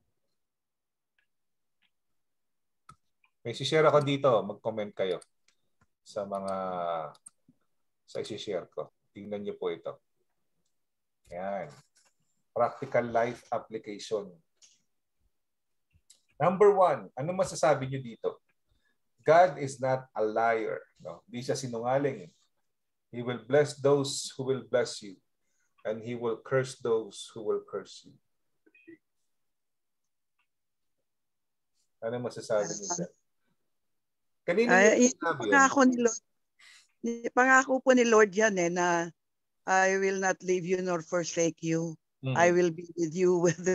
May share ako dito. Mag-comment kayo sa mga sa isi-share ko. Tingnan niyo po ito. Ayan. Practical life application. Number one, ano masasabi niyo dito? God is not a liar. No? Hindi siya sinungaling. He will bless those who will bless you. And He will curse those who will curse you. Ano masasabi niyo? Kanina Ay, yung sinabi yan. pangako ni Lord, pangako po ni Lord yan eh, na I will not leave you nor forsake you. Mm-hmm. I will be with you. Whether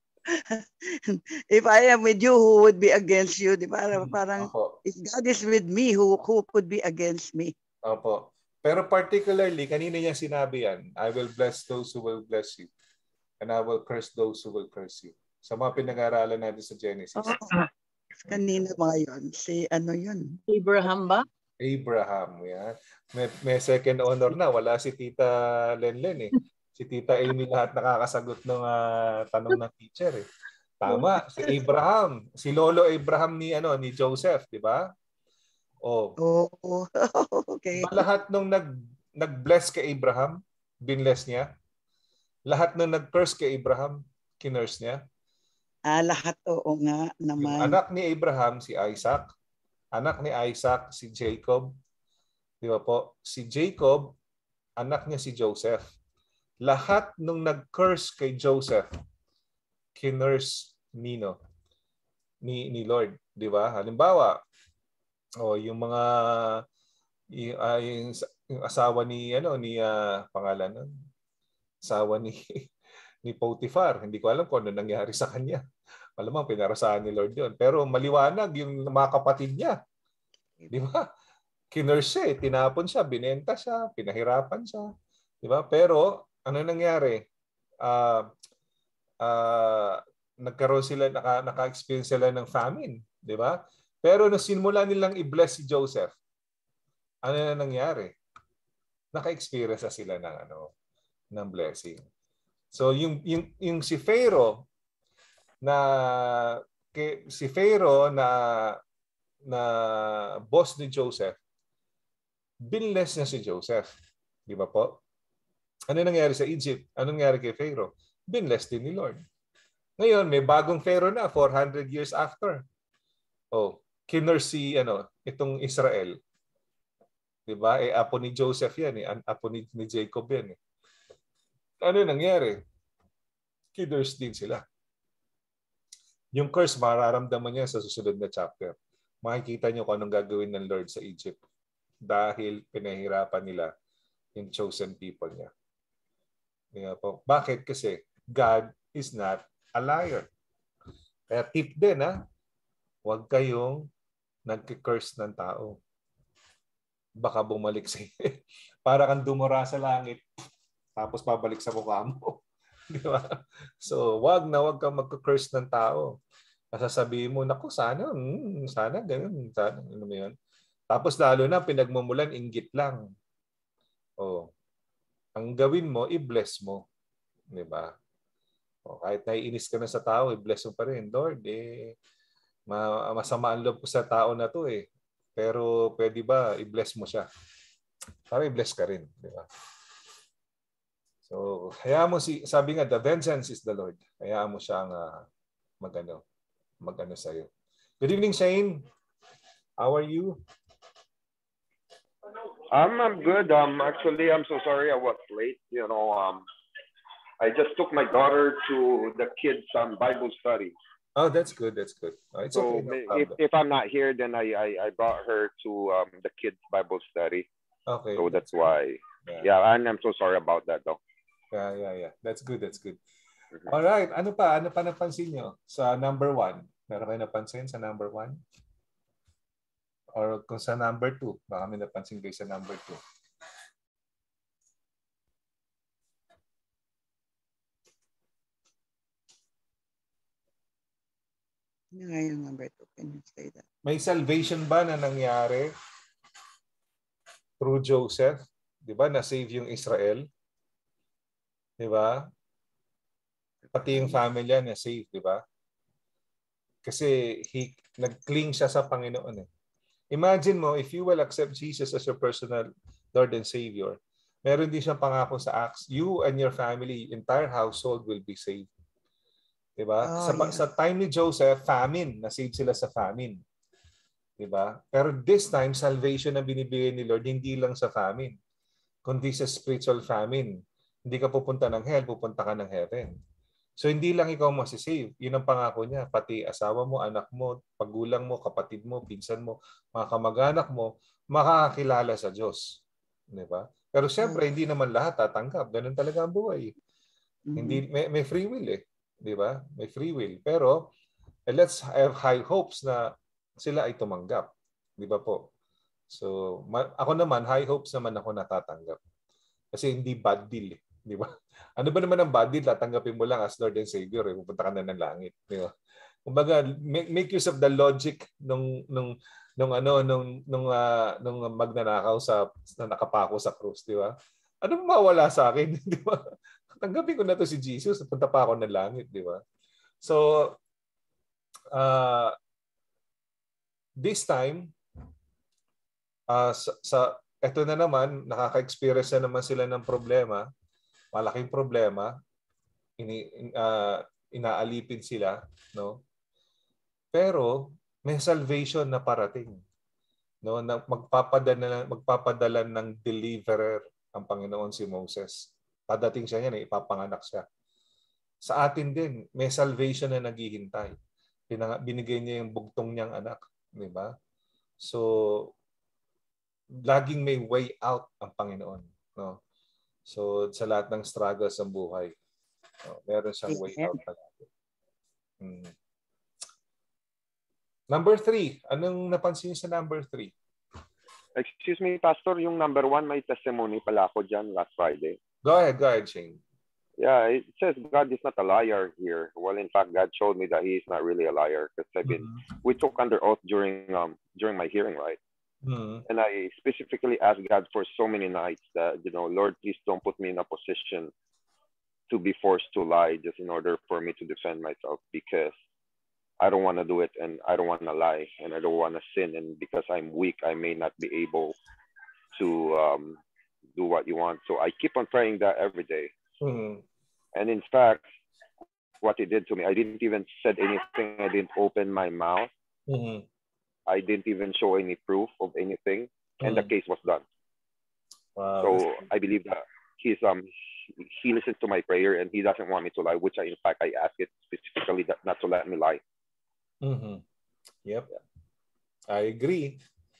if I am with you, who would be against you? Di ba? Parang, Opo. If God is with me, who, who could be against me? Opo. Pero particularly, kanina niya sinabi yan, I will bless those who will bless you. And I will curse those who will curse you. Sa mga pinag-aaralan natin sa Genesis. Oh. Kanina ba yun? Si ano yun? Abraham ba? Abraham, yan. May, may second honor na. Wala si Tita Lenlen eh. Si Tita Amy lahat nakakasagot ng uh, tanong ng teacher eh. Tama, si Abraham. Si Lolo Abraham ni ano ni Joseph, di ba? Oh. Oh, okay. Diba lahat nung nag nag-bless kay Abraham, binless niya. Lahat nung nag-curse kay Abraham, kinurse niya. Ah, lahat oo nga naman. Yung anak ni Abraham, si Isaac. Anak ni Isaac, si Jacob. Di ba po? Si Jacob, anak niya si Joseph. Lahat nung nag-curse kay Joseph, kinurse nino ni ni Lord, di ba? Halimbawa, oh, yung mga yung, uh, yung, yung asawa ni ano ni uh, pangalan nun. Asawa ni ni Potiphar. Hindi ko alam kung ano nangyari sa kanya. Malamang pinarasahan ni Lord yun. Pero maliwanag yung mga kapatid niya. Di ba? Kinurse siya, eh. Tinapon siya, binenta siya, pinahirapan siya. Di ba? Pero ano nangyari? Uh, uh, nagkaroon sila, naka, naka-experience sila ng famine. Di ba? Pero nung sinmula nilang i-bless si Joseph, ano na nangyari? Naka-experience na sila ng, ano, ng blessing. So yung yung yung si Pharaoh na ke, si Pharaoh na na boss ni Joseph, binless niya si Joseph, di ba po? Ano nangyari sa Egypt? Ano nangyari kay Pharaoh? Binless din ni Lord. Ngayon may bagong Pharaoh na four hundred years after. Oh, kinurse si ano itong Israel. Di ba? Eh apo ni Joseph yan eh, apo ni, ni Jacob yan eh. Ano nangyari? Kinurse din sila. Yung curse, mararamdaman niya sa susunod na chapter. Makikita niyo kung anong gagawin ng Lord sa Egypt dahil pinahirapan nila yung chosen people niya. Kaya po, bakit? Kasi God is not a liar. Kaya tip din, ha? Huwag kayong nag-curse ng tao. Baka bumalik sa para kang dumura sa langit tapos pabalik sa mukha mo. Di ba? So, wag na wag kang magka-curse ng tao. Sasabihin mo, naku, sana, hmm, sana, ganun, sana, ano mo yun? Tapos lalo na, pinagmumulan, inggit lang. O, ang gawin mo, i-bless mo. Di ba? O, kahit naiinis ka na sa tao, i-bless mo pa rin. Lord, eh, masama ang loob ko sa tao na to eh. Pero pwede ba, i-bless mo siya? Para i-bless ka rin. Di ba? So, hayaan mo si, sabi nga, the vengeance is the Lord. Hayaan mo siyang uh, mag-ano, mag-ano sa'yo. Good evening, Shane. How are you? I'm, I'm good. Um, actually, I'm so sorry I was late. You know, um, I just took my daughter to the kids' um, Bible study. Oh, that's good. That's good. Oh, it's so okay. No if, if I'm not here, then I, I, I brought her to um, the kids' Bible study. Okay. So that's, that's why. Yeah. yeah, and I'm so sorry about that, though. Yeah, yeah, yeah. That's good, that's good. All right. Ano pa? Ano pa napansin nyo sa number one? Meron kayo napansin sa number one? Or kung sa number two? Baka may napansin kayo sa number two. Ngayon number two. Can you say that? May salvation ba na nangyari through Joseph? Di ba? Na-save yung Israel? Di ba? Pati yung family niya safe, di ba? Kasi he, nag-cling siya sa Panginoon eh. Imagine mo, if you will accept Jesus as your personal Lord and Savior, meron din siyang pangako sa Acts, you and your family, entire household will be saved. Diba? Oh, sa, yeah. sa time ni Joseph, famine, na-save sila sa famine. Diba? Pero this time, salvation na binibigay ni Lord, hindi lang sa famine, kundi sa spiritual famine. Hindi ka pupunta ng hell, pupunta ka ng heaven. So hindi lang ikaw masisave. Yun ang pangako niya. Pati asawa mo, anak mo, pagulang mo, kapatid mo, pinsan mo, mga kamag-anak mo, makakakilala sa Diyos. Diba? Pero siyempre, hindi naman lahat tatanggap. Ganun talaga ang buhay. Mm-hmm. Hindi, may, may free will eh. Diba? May free will. Pero, eh, let's have high hopes na sila ay tumanggap. Diba po? So, ma- ako naman, high hopes naman ako natatanggap. Kasi hindi bad deal eh. Diba? Ano ba naman ang bad deal? Tatanggapin mo lang as Lord and Savior eh. Pupunta ka na ng langit. Diba? Kumbaga, make, make use of the logic nung, nung, nung ano, nung, nung, uh, nung magnanakaw sa, na nakapako sa krus. Diba? Ano mawala sa akin? Diba? Tanggapin ko na to si Jesus, punta pa ako ng langit, di ba? So, uh, this time, uh, sa, sa eto na naman, nakaka-experience na naman sila ng problema, malaking problema, ini, uh, inaalipin sila, no? Pero, may salvation na parating, no? Na magpapadala, magpapadala ng deliverer ang Panginoon si Moses. Padating siya niyan, ipapanganak siya. Sa atin din, may salvation na naghihintay. Binigay niya yung bugtong niyang anak. Di ba? So, laging may way out ang Panginoon. No? So, sa lahat ng struggles ng buhay, no? Meron siyang way out palagi. Hmm. Number three. Anong napansin niyo sa number three? Excuse me, Pastor, yung number one, may testimony pala ako dyan last Friday. Go ahead, go ahead, Shane. Yeah, it says God is not a liar here. Well, in fact, God showed me that He is not really a liar because I've been. Mm-hmm. We took under oath during um during my hearing, right? Mm-hmm. And I specifically asked God for so many nights that, you know, Lord, please don't put me in a position to be forced to lie just in order for me to defend myself, because I don't want to do it and I don't want to lie and I don't want to sin, and because I'm weak, I may not be able to um. do what you want. So I keep on praying that every day. Mm-hmm. And in fact, what he did to me, I didn't even said anything. I didn't open my mouth. Mm-hmm. I didn't even show any proof of anything. Mm-hmm. And the case was done. Wow. So I believe that he's um he listens to my prayer and he doesn't want me to lie, which I in fact I asked it specifically that not to let me lie. Mm-hmm. Yep. I agree.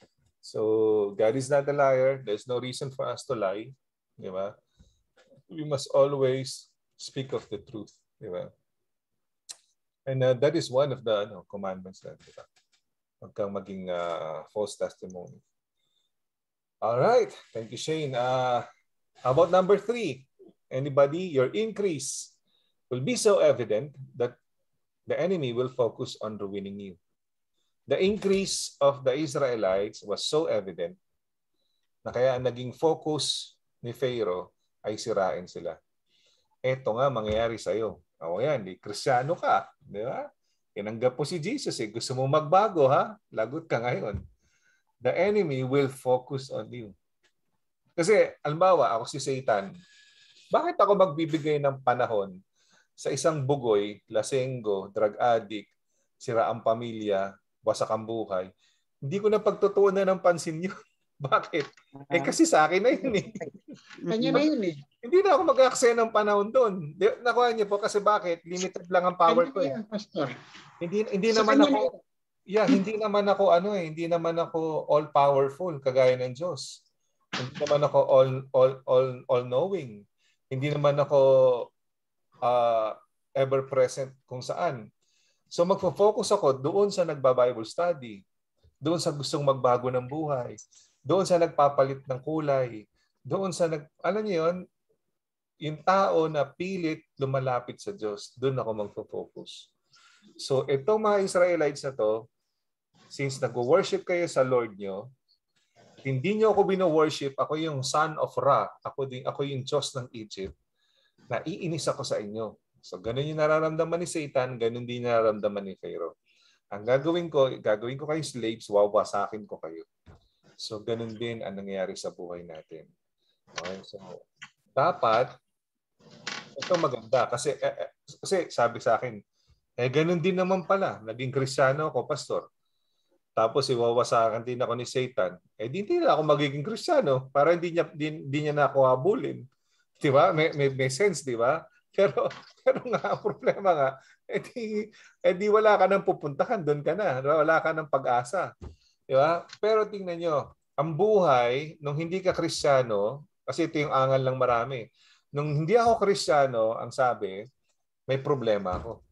So, God is not a liar. There's no reason for us to lie. Di ba? We must always speak of the truth. Di ba? And uh, that is one of the ano, commandments na. Di ba? Huwag kang maging uh, false testimony. All right. Thank you, Shane. Uh, how about number three? Anybody? Your increase will be so evident that the enemy will focus on ruining you. The increase of the Israelites was so evident na kaya ang naging focus ni Pharaoh ay sirain sila. Ito nga mangyayari sa iyo. O yan, di Kristiyano ka, di ba? Tinanggap mo si Jesus eh. Gusto mo magbago ha? Lagot ka ngayon. The enemy will focus on you. Kasi, alimbawa, ako si Satan. Bakit ako magbibigay ng panahon sa isang bugoy, lasenggo, drug addict, sira ang pamilya, wasak ang buhay? Hindi ko na pagtutuunan ng pansin yun. Bakit? Eh kasi sa akin na yun eh. Kanya na yun eh. Hindi na ako mag-aksaya ng panahon doon. Nakuha niyo po kasi bakit? Limited lang ang power ko eh. Hindi hindi so, naman ako Yeah, hindi naman ako ano eh, hindi naman ako all powerful kagaya ng Diyos. Hindi naman ako all all all all knowing. Hindi naman ako uh, ever present kung saan. So magfo-focus ako doon sa nagba-Bible study, doon sa gustong magbago ng buhay, doon sa nagpapalit ng kulay, doon sa nag alam niyo yun, yung tao na pilit lumalapit sa Diyos, doon ako magfo-focus. So itong mga Israelites na to, since nag-worship kayo sa Lord nyo, hindi nyo ako bino-worship, ako yung son of Ra, ako, din, ako yung Diyos ng Egypt, Naiinis ako sa inyo. So ganun yung nararamdaman ni Satan, ganun din nararamdaman ni Pharaoh. Ang gagawin ko, gagawin ko kayo slaves, wawasakin ko kayo. So ganun din ang nangyayari sa buhay natin. Okay? So dapat, ito maganda kasi, eh, eh, kasi sabi sa akin, eh ganun din naman pala, naging Kristiyano ako, pastor. Tapos iwawasakan din ako ni Satan. Eh di hindi na ako magiging Kristiyano para hindi niya, di, di niya na ako habulin. Di ba? May, may, may sense, di ba? Pero, pero nga, problema nga, edi, edi wala ka nang pupuntahan, doon ka na. Wala ka nang pag-asa. Di ba? Pero tingnan nyo, ang buhay, nung hindi ka Kristiyano, kasi ito yung angal ng marami, nung hindi ako Kristiyano, ang sabi, may problema ako.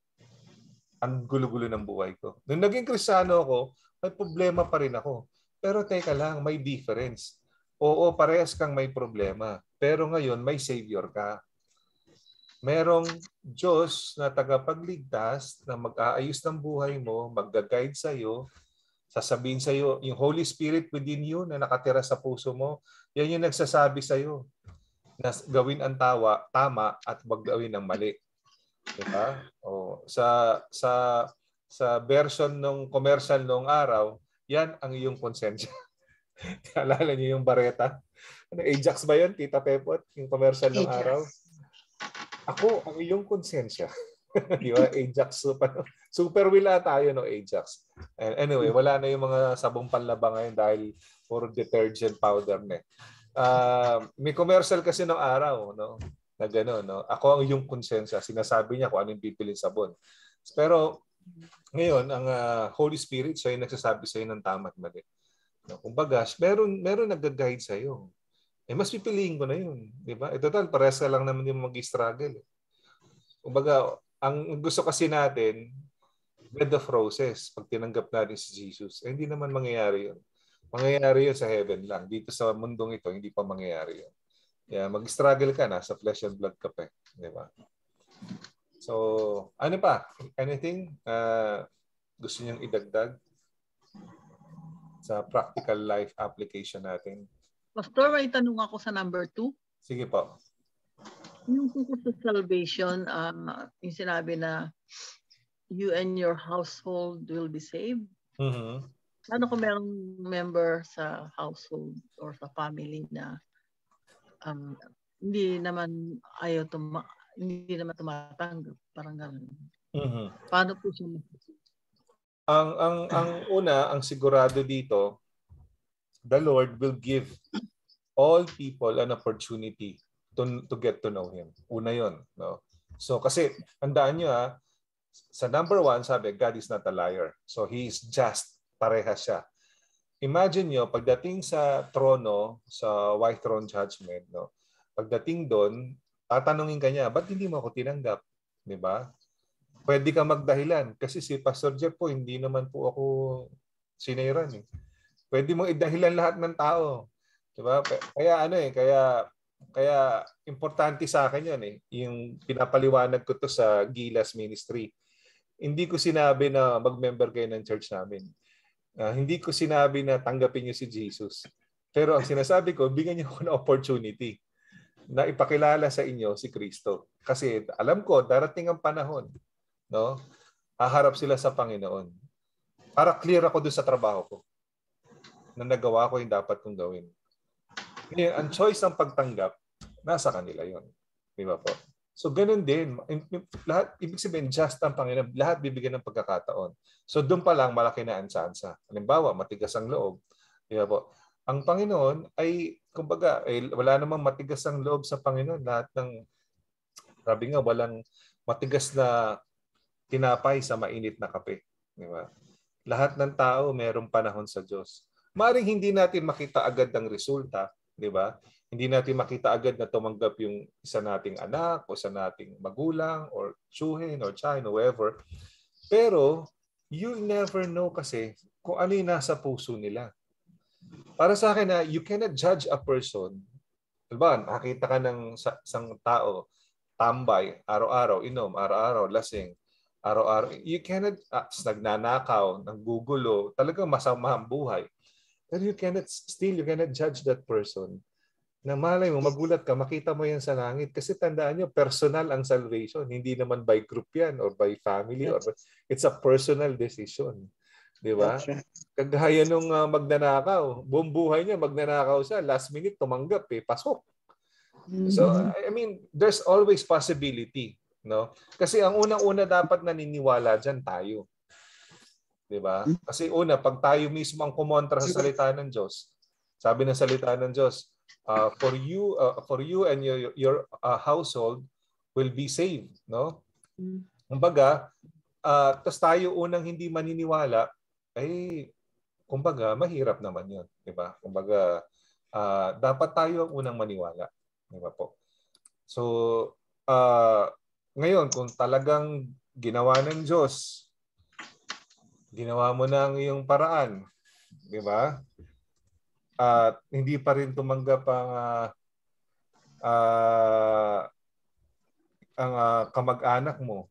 Ang gulo-gulo ng buhay ko. Nung naging Kristiyano ako, may problema pa rin ako. Pero teka lang, may difference. Oo, parehas kang may problema. Pero ngayon, may Savior ka. Merong Diyos na tagapagligtas na mag-aayos ng buhay mo, mag-guide sa iyo, sasabihin sa iyo, yung Holy Spirit within you na nakatira sa puso mo, yan yung nagsasabi sa iyo na gawin ang tawa, tama at wag gawin ang mali. Diba? O, sa sa sa version ng commercial nung araw, yan ang iyong konsensya. Alala niyo yung bareta? Ano, Ajax ba yun, Tita Pepot? Yung commercial nung Ajax. araw? Ako, ang iyong konsensya. Di ba? Ajax. Super, super wila tayo, no? Ajax. And anyway, wala na yung mga sabong panlaba ngayon dahil puro detergent powder na. Uh, may commercial kasi nung araw, no? Na gano'n, no? Ako ang iyong konsensya. Sinasabi niya kung anong pipilin sabon. Pero ngayon, ang uh, Holy Spirit, siya yung nagsasabi sa iyo ng tama at mali. No? Kumbaga, meron, meron nag-guide sa iyo. Eh, mas pipiliin ko na yun. Di ba? Eh, total, parehas ka lang naman yung mag-struggle. Kumbaga, ang gusto kasi natin, bed of roses, pag tinanggap natin si Jesus, eh, hindi naman mangyayari yun. Mangyayari yun sa heaven lang. Dito sa mundong ito, hindi pa mangyayari yun. Yeah, mag-struggle ka na, sa flesh and blood ka pa. Di ba? So, ano pa? Anything uh, gusto niyong idagdag sa practical life application natin? Pastor, may tanong ako sa number two. Sige po. Yung tungkol sa salvation, uh, yung sinabi na you and your household will be saved. Mm-hmm. Ano kung merong member sa household or sa family na um, hindi naman ayaw tuma hindi naman tumatanggap, parang gano'n. Mm-hmm. Paano po siya? Ang ang ang una, ang sigurado dito, the Lord will give all people an opportunity to to get to know Him. Una 'yon, no? So kasi tandaan niyo ha, sa number one sabi, God is not a liar. So He is just, parehas siya. Imagine niyo pagdating sa trono, sa white throne judgment, no? Pagdating doon, tatanungin ka niya, ba't hindi mo ako tinanggap? Di ba? Pwede ka magdahilan. Kasi si Pastor Jeff po, hindi naman po ako sinairan. Eh. Pwede mo idahilan lahat ng tao. Di ba? Kaya ano eh, kaya, kaya importante sa akin yun eh. Yung pinapaliwanag ko to sa Gilas Ministry. Hindi ko sinabi na mag-member kayo ng church namin. Uh, hindi ko sinabi na tanggapin niyo si Jesus. Pero ang sinasabi ko, bigyan niyo ako ng opportunity na ipakilala sa inyo si Kristo. Kasi alam ko, darating ang panahon, no? Haharap sila sa Panginoon. Para clear ako doon sa trabaho ko. Na nagawa ko yung dapat kong gawin. Ngayon, ang choice ng pagtanggap, nasa kanila yon. Di ba po? So, ganun din. Lahat, ibig sabihin, just ang Panginoon. Lahat bibigyan ng pagkakataon. So, doon pa lang malaki na ang tsansa. Halimbawa, matigas ang loob. Di ba po? Ang Panginoon ay, kumbaga, eh, wala namang matigas ang loob sa Panginoon. Lahat ng, sabi nga, walang matigas na tinapay sa mainit na kape. Di ba? Lahat ng tao mayroong panahon sa Diyos. Maring hindi natin makita agad ang resulta, di ba? Hindi natin makita agad na tumanggap yung isa nating anak o isa nating magulang or tsuhin or chahin or whoever. Pero, you never know kasi kung ano yung nasa puso nila. Para sa akin na you cannot judge a person. Diba, nakita ka ng isang tao, tambay, araw-araw, inom, araw-araw, lasing, araw-araw. You cannot, ah, nagnanakaw, nanggugulo, talagang masama ang buhay. Pero you cannot, still, you cannot judge that person Na malay mo, magulat ka, makita mo yan sa langit. Kasi tandaan nyo, personal ang salvation. Hindi naman by group yan or by family. Or it's a personal decision. Di ba? Right. Kagaya nung uh, magnanakaw. Buong buhay niya, magnanakaw siya. Last minute, tumanggap eh. Pasok. Mm-hmm. So, I mean, there's always possibility. No? Kasi ang unang-una dapat naniniwala dyan tayo. Di ba? Kasi una, pag tayo mismo ang kumontra sa salita ng Diyos, sabi ng salita ng Diyos, Uh, for you, uh, for you and your your uh, household will be saved, no? Kumbaga, uh, tas tayo unang hindi maniniwala, ay kumbaga mahirap naman 'yon, 'di ba? Kumbaga, uh, dapat tayo ang unang maniwala, 'di ba po? So, uh, ngayon kung talagang ginawa ng Diyos, ginawa mo na ang iyong paraan, 'di ba? At uh, hindi pa rin tumanggap ang uh, uh, ang uh, kamag-anak mo,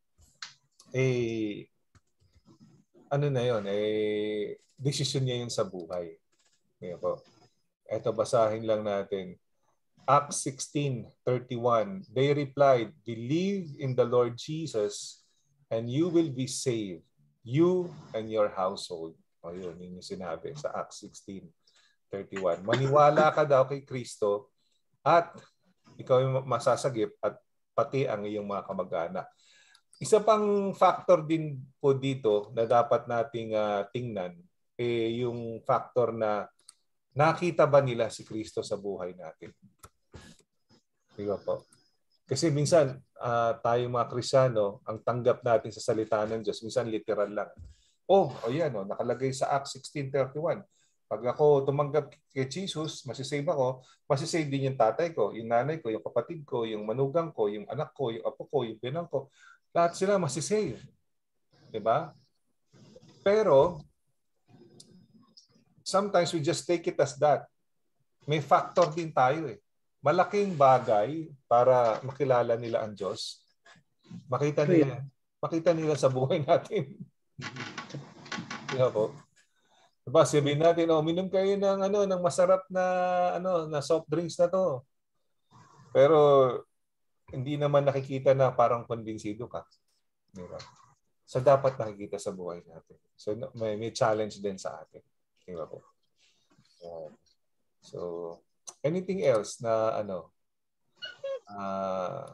eh ano na yon, eh desisyon niya yun sa buhay. Ngayon po, eto basahin lang natin. Acts sixteen thirty-one. They replied, "Believe in the Lord Jesus and you will be saved, you and your household." O yun, yun yung sinabi sa Acts sixteen thirty-one. Maniwala ka daw kay Kristo at ikaw yung masasagip at pati ang iyong mga kamag-anak. Isa pang factor din po dito na dapat nating uh, tingnan eh yung factor na nakita ba nila si Kristo sa buhay natin. Di ba po? Kasi minsan uh, tayo mga Kristiyano, ang tanggap natin sa salita ng Diyos, minsan literal lang. Oh, o yan, oh, nakalagay sa Acts sixteen thirty-one. Pag ako tumanggap kay Jesus, masisave ako, masisave din yung tatay ko, yung nanay ko, yung kapatid ko, yung manugang ko, yung anak ko, yung apo ko, yung pinang ko. Lahat sila masisave. Diba? Pero, sometimes we just take it as that. May factor din tayo eh. Malaking bagay para makilala nila ang Diyos. Makita nila, makita nila sa buhay natin. Diba po? Diba, sabihin natin, oh, minom kayo ng ano, ng masarap na ano, na soft drinks na to. Pero hindi naman nakikita na parang konbinsido ka. Diba? So dapat nakikita sa buhay natin. So may, may challenge din sa atin. Diba po? Uh, so anything else na ano uh,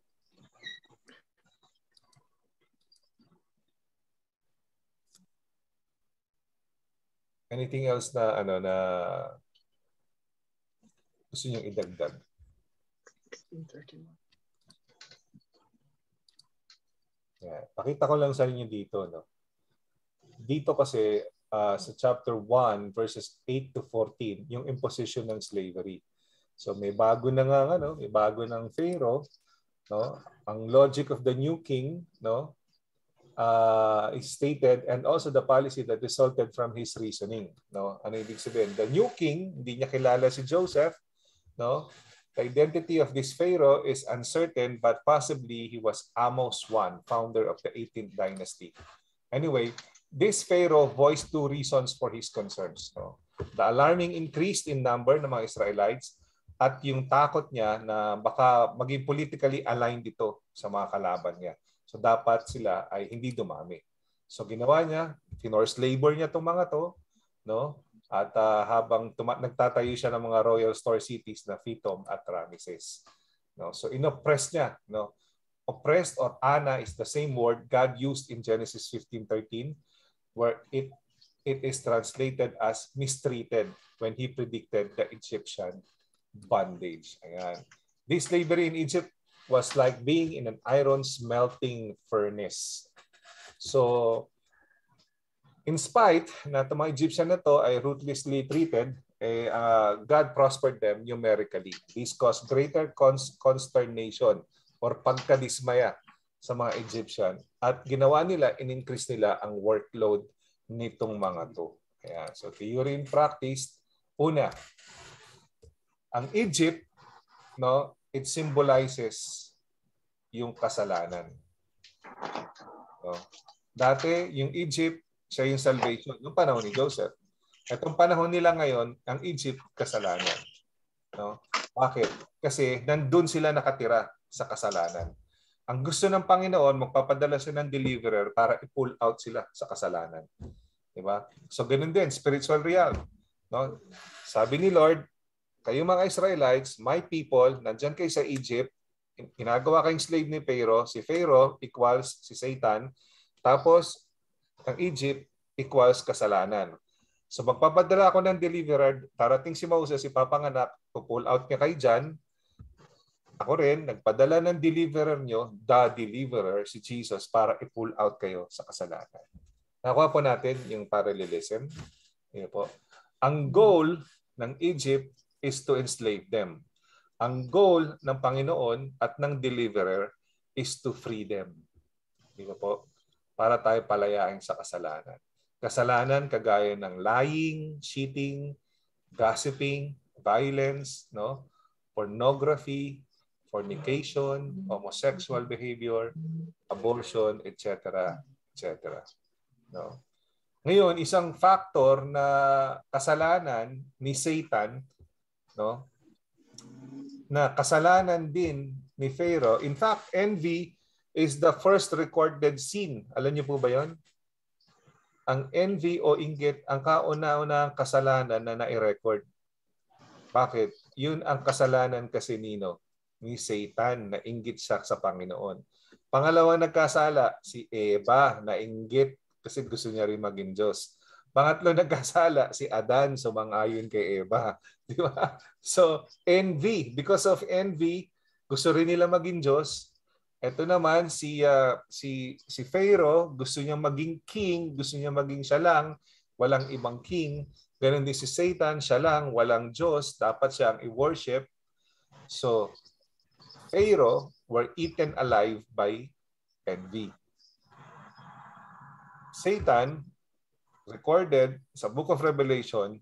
anything else na ano na gusto niyong idagdag? Yeah. Pakita ko lang sa inyo dito, no. Dito kasi uh, sa chapter one verses eight to fourteen, yung imposition ng slavery. So may bago na nga ano, may bago ng Pharaoh, no. Ang logic of the new king, no, Uh, is stated, and also the policy that resulted from his reasoning. No? Ano ibig sabihin? The new king, hindi niya kilala si Joseph. No? The identity of this Pharaoh is uncertain, but possibly he was Amos the first, founder of the eighteenth dynasty. Anyway, this Pharaoh voiced two reasons for his concerns. No? The alarming increase in number ng mga Israelites at yung takot niya na baka maging politically aligned dito sa mga kalaban niya. So dapat sila ay hindi dumami. So ginawa niya, finorced labor niya itong mga to, no? At uh, habang nagtatayo siya ng mga royal store cities na Pithom at Ramesses. No? So inoppress niya, no? Oppressed or ana is the same word God used in Genesis fifteen thirteen, where it it is translated as mistreated when he predicted the Egyptian bondage. Ayan. This slavery in Egypt was like being in an iron smelting furnace. So, in spite na itong mga Egyptian na to ay ruthlessly treated, eh, uh, God prospered them numerically. This caused greater consternation or pagkadismaya sa mga Egyptian. At ginawa nila, in-increase nila ang workload nitong mga to. Ayan. So, theory and practice, una, ang Egypt, no, it symbolizes yung kasalanan. No? Dati, yung Egypt, siya yung salvation. Yung panahon ni Joseph. Itong panahon nila ngayon, ang Egypt, kasalanan. No? Bakit? Kasi nandun sila nakatira sa kasalanan. Ang gusto ng Panginoon, magpapadala siya ng deliverer para i-pull out sila sa kasalanan. Diba? So ganun din, spiritual realm. No? Sabi ni Lord, kayo mga Israelites, my people, nandyan kayo sa Egypt, ginagawa kayong slave ni Pharaoh. Si Pharaoh equals si Satan. Tapos, ang Egypt equals kasalanan. So magpapadala ako ng deliverer, darating si Moses, ipapanganak, pull out niya kayo dyan. Ako rin, nagpadala ng deliverer nyo, the deliverer, si Jesus, para i-pull out kayo sa kasalanan. Nakuha po natin yung parallelism. Yan po. Ang goal ng Egypt is to enslave them. Ang goal ng Panginoon at ng deliverer is to free them. Di ba po? Para tayo palayain sa kasalanan. Kasalanan kagaya ng lying, cheating, gossiping, violence, no? Pornography, fornication, homosexual behavior, abortion, et cetera, et cetera. No? Ngayon, isang factor na kasalanan ni Satan, no? Na kasalanan din ni Pharaoh. In fact, envy is the first recorded sin. Alam niyo po ba 'yon? Ang envy o inggit ang kauna-unahang kasalanan na nai-record. Bakit? Yun ang kasalanan kasi nino ni Satan, na inggit siya sa Panginoon. Pangalawa nagkasala, si Eva, na inggit kasi gusto niya rin maging Diyos. Pangatlo nagkasala, si Adan, sumang-ayon kay Eva. Di ba? So, envy. Because of envy, gusto rin nila maging Diyos. Ito naman, si, uh, si, si Pharaoh, gusto niya maging king, gusto niya maging siya lang, walang ibang king. Ganon din si Satan, siya lang, walang Diyos, dapat siya ang i-worship. So, Pharaoh were eaten alive by envy. Satan, recorded sa Book of Revelation,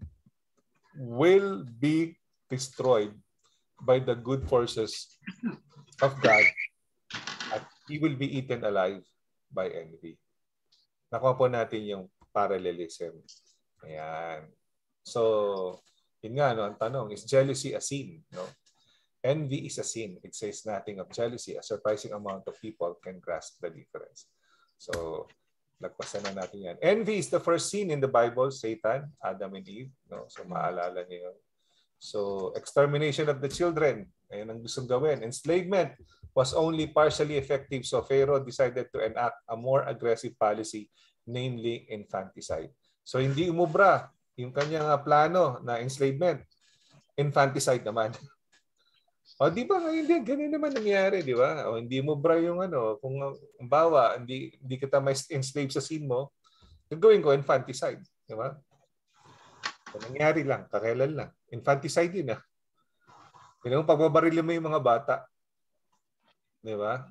will be destroyed by the good forces of God, at he will be eaten alive by envy. Nakuha po natin yung parallelism. Ayan. So, yun nga, no, ang tanong, is jealousy a sin? No? Envy is a sin. It says nothing of jealousy. A surprising amount of people can grasp the difference. So, nagpasa na natin yan. Envy is the first sin in the Bible. Satan, Adam and Eve. No? So, maalala niyo yun. So, extermination of the children. Ayun ang gustong gawin. Enslavement was only partially effective. So, Pharaoh decided to enact a more aggressive policy, namely infanticide. So, hindi umubra yung kanyang plano na enslavement. Infanticide naman. O di ba ngayon din ganun naman nangyari, di ba? O hindi mo bra yung ano, kung bawa hindi hindi kita may enslave sa scene mo, gagawin ko infanticide, di ba? So, nangyari lang, kakailan lang. Infanticide din ah. Kung pagbabarilin mo yung mga bata, di ba?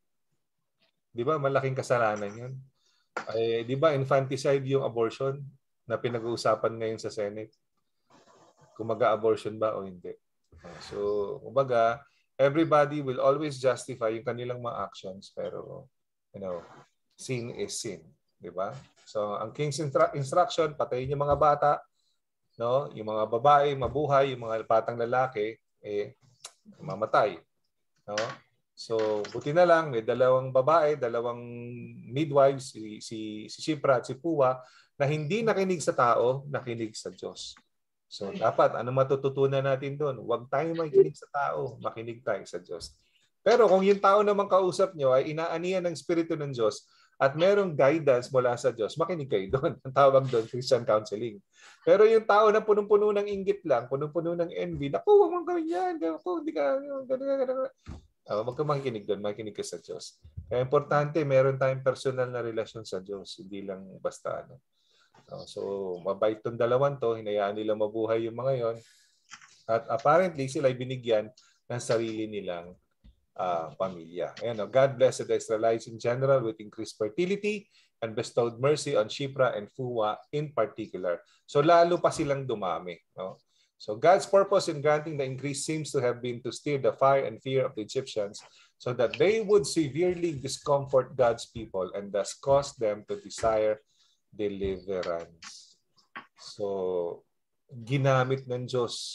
Di ba malaking kasalanan 'yun? Ay, di ba infanticide yung abortion na pinag-uusapan ngayon sa Senate? Kung mag-a-abortion ba o hindi. So, kumbaga, everybody will always justify yung kanilang mga actions, pero, you know, sin is sin. Di ba? So, ang King's instru- instruction, patayin yung mga bata, no? Yung mga babae, mabuhay, yung mga batang lalaki, eh, mamatay. No? So, buti na lang, may dalawang babae, dalawang midwives, si, si, si Shipra at si Puwa, na hindi nakinig sa tao, nakinig sa Diyos. So, dapat, ano matututunan natin doon? Huwag tayo makinig sa tao, makinig tayo sa Diyos. Pero kung yung tao naman kausap nyo ay inaanihan ng Espiritu ng Diyos at merong guidance mula sa Diyos, makinig kayo doon. Ang tawag doon, Christian counseling. Pero yung tao na punong-puno ng inggit lang, punong-puno ng envy, naku, huwag mong gawin yan, naku, hindi ka, gano'n, gano'n. Uh, huwag ka makikinig doon, makikinig ka sa Diyos. Kaya importante, meron tayong personal na relasyon sa Diyos, hindi lang basta ano. Uh, so, mabait tong dalawan to, hinayaan nila mabuhay yung mga yon. At apparently, sila ay binigyan ng sarili nilang uh, pamilya. Ayan, no? God blessed the Israelites in general with increased fertility and bestowed mercy on Shipra and Fuwa in particular. So, lalo pa silang dumami. No? So, God's purpose in granting the increase seems to have been to steer the fire and fear of the Egyptians so that they would severely discomfort God's people and thus cause them to desire deliverance. So, ginamit ng Diyos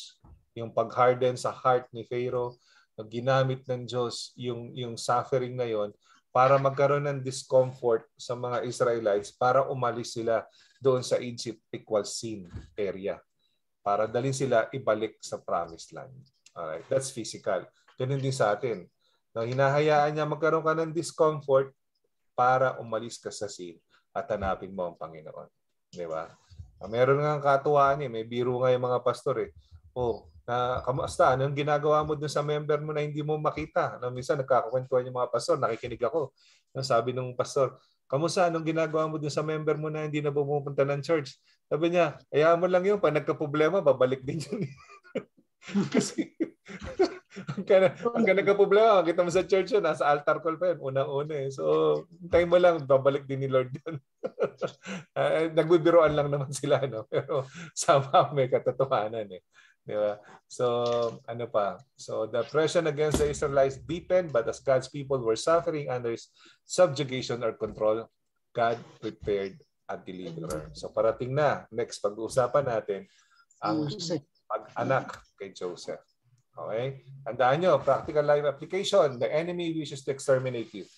yung pag-harden sa heart ni Pharaoh, ginamit ng Diyos yung, yung suffering na yon para magkaroon ng discomfort sa mga Israelites para umalis sila doon sa Egypt equal sin area. Para dalhin sila ibalik sa promised land. Alright, that's physical. Ganun din sa atin. No, hinahayaan niya magkaroon ka ng discomfort para umalis ka sa sin at hanapin mo ang Panginoon. Di ba? Meron nga katuwaan eh. May biro nga yung mga pastor eh. Oh, na, kamusta? Anong ginagawa mo dun sa member mo na hindi mo makita? No, minsan nagkakakwentuhan yung mga pastor. Nakikinig ako. No, sabi nung pastor, kamusta? Anong ginagawa mo dun sa member mo na hindi na pumupunta ng church? Sabi niya, hayaan mo lang yun. Pag nagka-problema, babalik din yun. Kasi ang ka nagka-problema, kita mo sa church yun, nasa altar call pa yun, unang-una eh. So, time mo lang, babalik din ni Lord yun. uh, Nagbibiroan lang naman sila, no? Pero somehow may katotohanan eh. Di ba? So, ano pa? So, the oppression against the Israelites deepened, but as God's people were suffering under subjugation or control, God prepared a deliverer. So, parating na. Next, pag-uusapan natin ang pag-anak kay Joseph. Okay? Tandaan nyo, practical life application. The enemy wishes to exterminate you.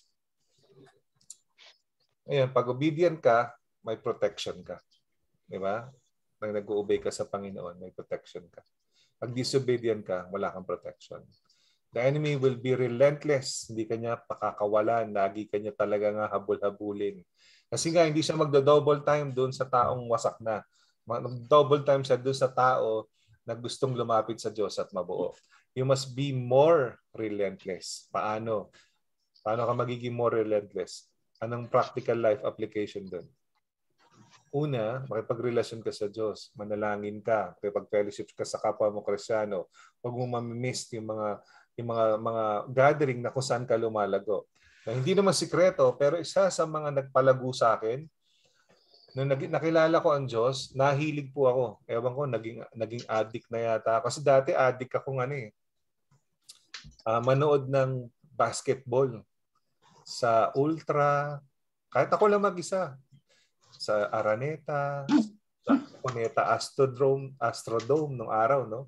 Ayan, pag obedient ka, may protection ka. Di ba? Pag nag-obey ka sa Panginoon, may protection ka. Pag disobedient ka, wala kang protection. The enemy will be relentless. Hindi kanya pakakawalan. Lagi kanya talaga nga habol-habulin. Kasi nga, hindi siya magdo-double time doon sa taong wasak na. Mag-double time siya doon sa tao na gustong lumapit sa Diyos at mabuo. You must be more relentless. Paano? Paano ka magiging more relentless? Anong practical life application doon? Una, makipagrelasyon ka sa Diyos. Manalangin ka. Makipag-fellowship ka sa kapwa mo Kristiyano. Huwag mo mamimiss yung mga, yung mga, mga gathering na kung saan ka lumalago. Na hindi naman sikreto, pero isa sa mga nagpalago sa akin, nung nakilala ko ang Diyos, nahilig po ako. Ewan ko, naging, naging addict na yata. Kasi dati addict ako nga eh. Uh, manood ng basketball sa Ultra, kahit ako lang mag-isa. Sa Araneta, sa Cuneta Astrodome, Astrodome nung araw, no?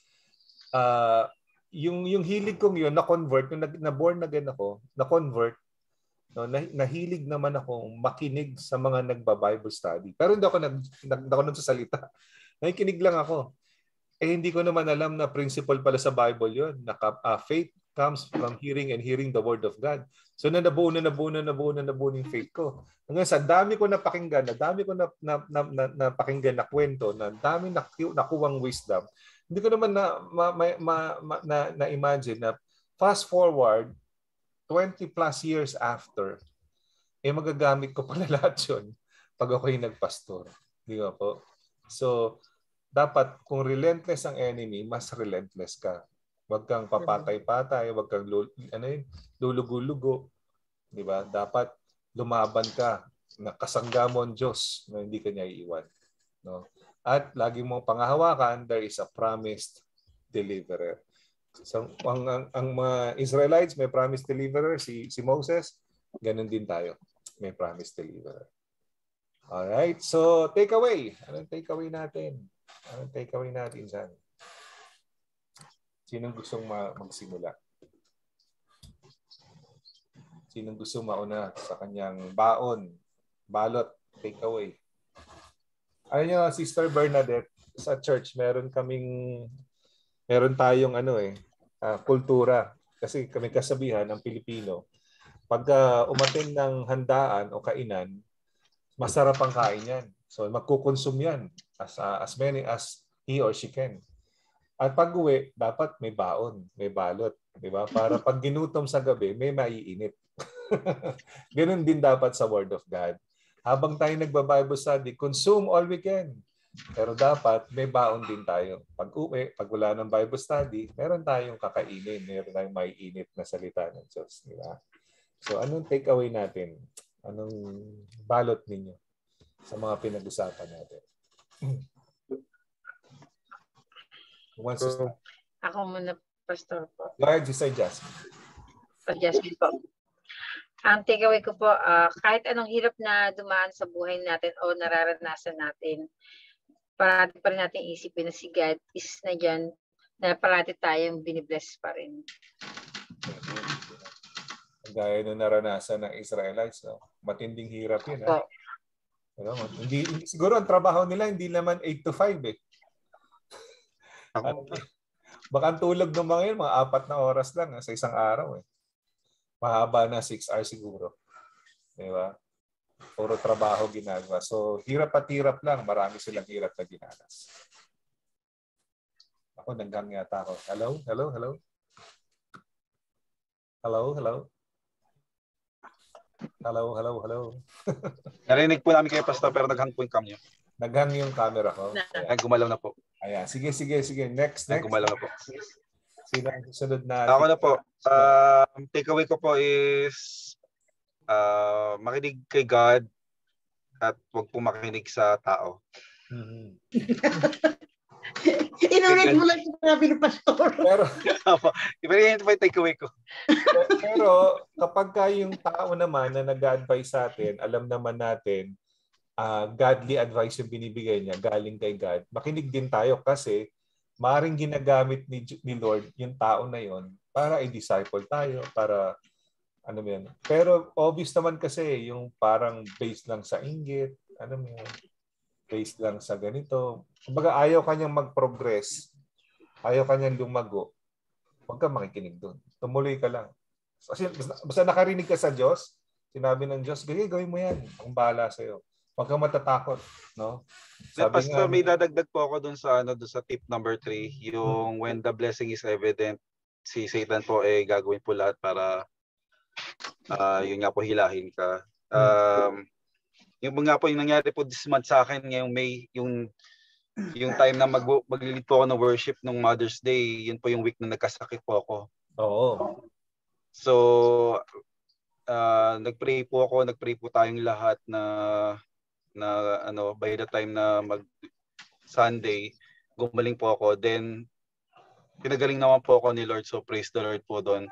Uh, yung yung hilig kong yun, na-convert, nung na-born again ako, na-convert, no, nah, nahilig naman akong makinig sa mga nagba-Bible study. Pero hindi ako nag, nag, ako nagsasalita. Nakikinig lang ako. Eh hindi ko naman alam na principle pala sa Bible yun. Na uh, faith comes from hearing and hearing the word of God. So na nabuo na nabuo na nabuo na nabuo yung faith ko. Hanggang sa dami ko napakinggan, na dami ko na, na, na, na, napakinggan na kwento, na dami naku, nakuwang wisdom. Hindi ko naman na, ma, ma, ma, ma, na, na imagine na fast forward twenty plus years after, eh magagamit ko pala lahat yun pag ako'y nagpastor. Di ba po? So, dapat kung relentless ang enemy, mas relentless ka. Huwag kang papatay-patay, huwag kang ano yun, lulugo-lugo. Di ba? Dapat lumaban ka, na kasangga mo ang Diyos na hindi ka niya iiwan. No? At lagi mong pangahawakan, there is a promised deliverer. So, ang, ang, ang mga Israelites may promised deliverer, si, si Moses, ganun din tayo. May promised deliverer. Alright, so takeaway. Anong takeaway natin? Anong takeaway natin dyan? Sinong gustong magsimula? Sinong gusto mauna sa kanyang baon, balot, takeaway? Ayun nyo, Sister Bernadette, sa church, meron kaming, meron tayong ano eh, uh, kultura. Kasi kami kasabihan ng Pilipino, pagka umatin ng handaan o kainan, masarap ang kain yan. So magkukonsume yan as, uh, as many as he or she can. At pag uwi, dapat may baon, may balot. Diba? Para pag ginutom sa gabi, may maiinit. Ganun din dapat sa Word of God. Habang tayo nagba-Bible study, consume all we can. Pero dapat may baon din tayo. Pag uwi, pag wala ng Bible study, meron tayong kakainin. Meron tayong maiinit na salita ng Diyos. Diba? So anong take-away natin? Anong balot ninyo sa mga pinag-usapan natin? So, ako muna, Pastor po. Go ahead, Sister Jasmine. Pastor Jasmine po. Ang takeaway ko po, uh, kahit anong hirap na dumaan sa buhay natin o nararanasan natin, parati pa rin natin isipin na si God is na dyan na parati tayong binibless pa rin. Gaya nung naranasan ng Israelites, no? Matinding hirap yun. Ha? Ano, hindi, hindi, siguro ang trabaho nila hindi naman eight to five eh. At, baka ang tulog ng mga yun, mga apat na oras lang ha, sa isang araw eh. Mahaba na six hours siguro. Di ba? Puro trabaho ginagawa. So, hirap at hirap lang. Marami silang hirap na ginanas. Ako, nanggang yata ako. Hello? Hello? Hello? Hello? Hello? Hello? Hello? Hello? Narinig po namin kayo, Pastor, pero naghang po yung cam nyo. Naghang yung camera ko. Ay, gumalaw na po. Ayan. Sige, sige, sige. Next, next. Ay, gumalaw na po. Sino ang susunod na? Ako na po. Uh, takeaway ko po is uh, makinig kay God at huwag po makinig sa tao. Mm-hmm. Inulit mo lang yung sabi ni Pastor. Pero, pero yun po yung takeaway ko. Pero kapag ka yung tao naman na nag-advise sa atin, alam naman natin, uh, godly advice yung binibigay niya, galing kay God, makinig din tayo kasi maaaring ginagamit ni, ni Lord yung tao na yon para i-disciple tayo, para ano mo yan. Pero obvious naman kasi yung parang based lang sa inggit, ano mo yan, based lang sa ganito. Kumbaga ayaw kanyang mag-progress, ayaw kanyang lumago, huwag ka makikinig doon. Tumuloy ka lang. Kasi basta nakarinig ka sa Diyos, sinabi ng Diyos, gawin, gawin mo yan. Ang bahala sa'yo. Huwag kang matatakot. No? Sabi Pastor, nga, may dadagdag po ako dun sa, ano, dun sa tip number three, yung when the blessing is evident, si Satan po eh gagawin po lahat para uh, yun nga po hilahin ka. Um, yung nga po yung nangyari po this month sa akin ngayong May, yung yung time na mag maglilid po ako ng worship nung Mother's Day, yun po yung week na nagkasakit po ako. Oo. So, uh, nagpray po ako, nagpray po tayong lahat na na ano, by the time na mag Sunday, gumaling po ako. Then, pinagaling naman po ako ni Lord. So, praise the Lord po doon.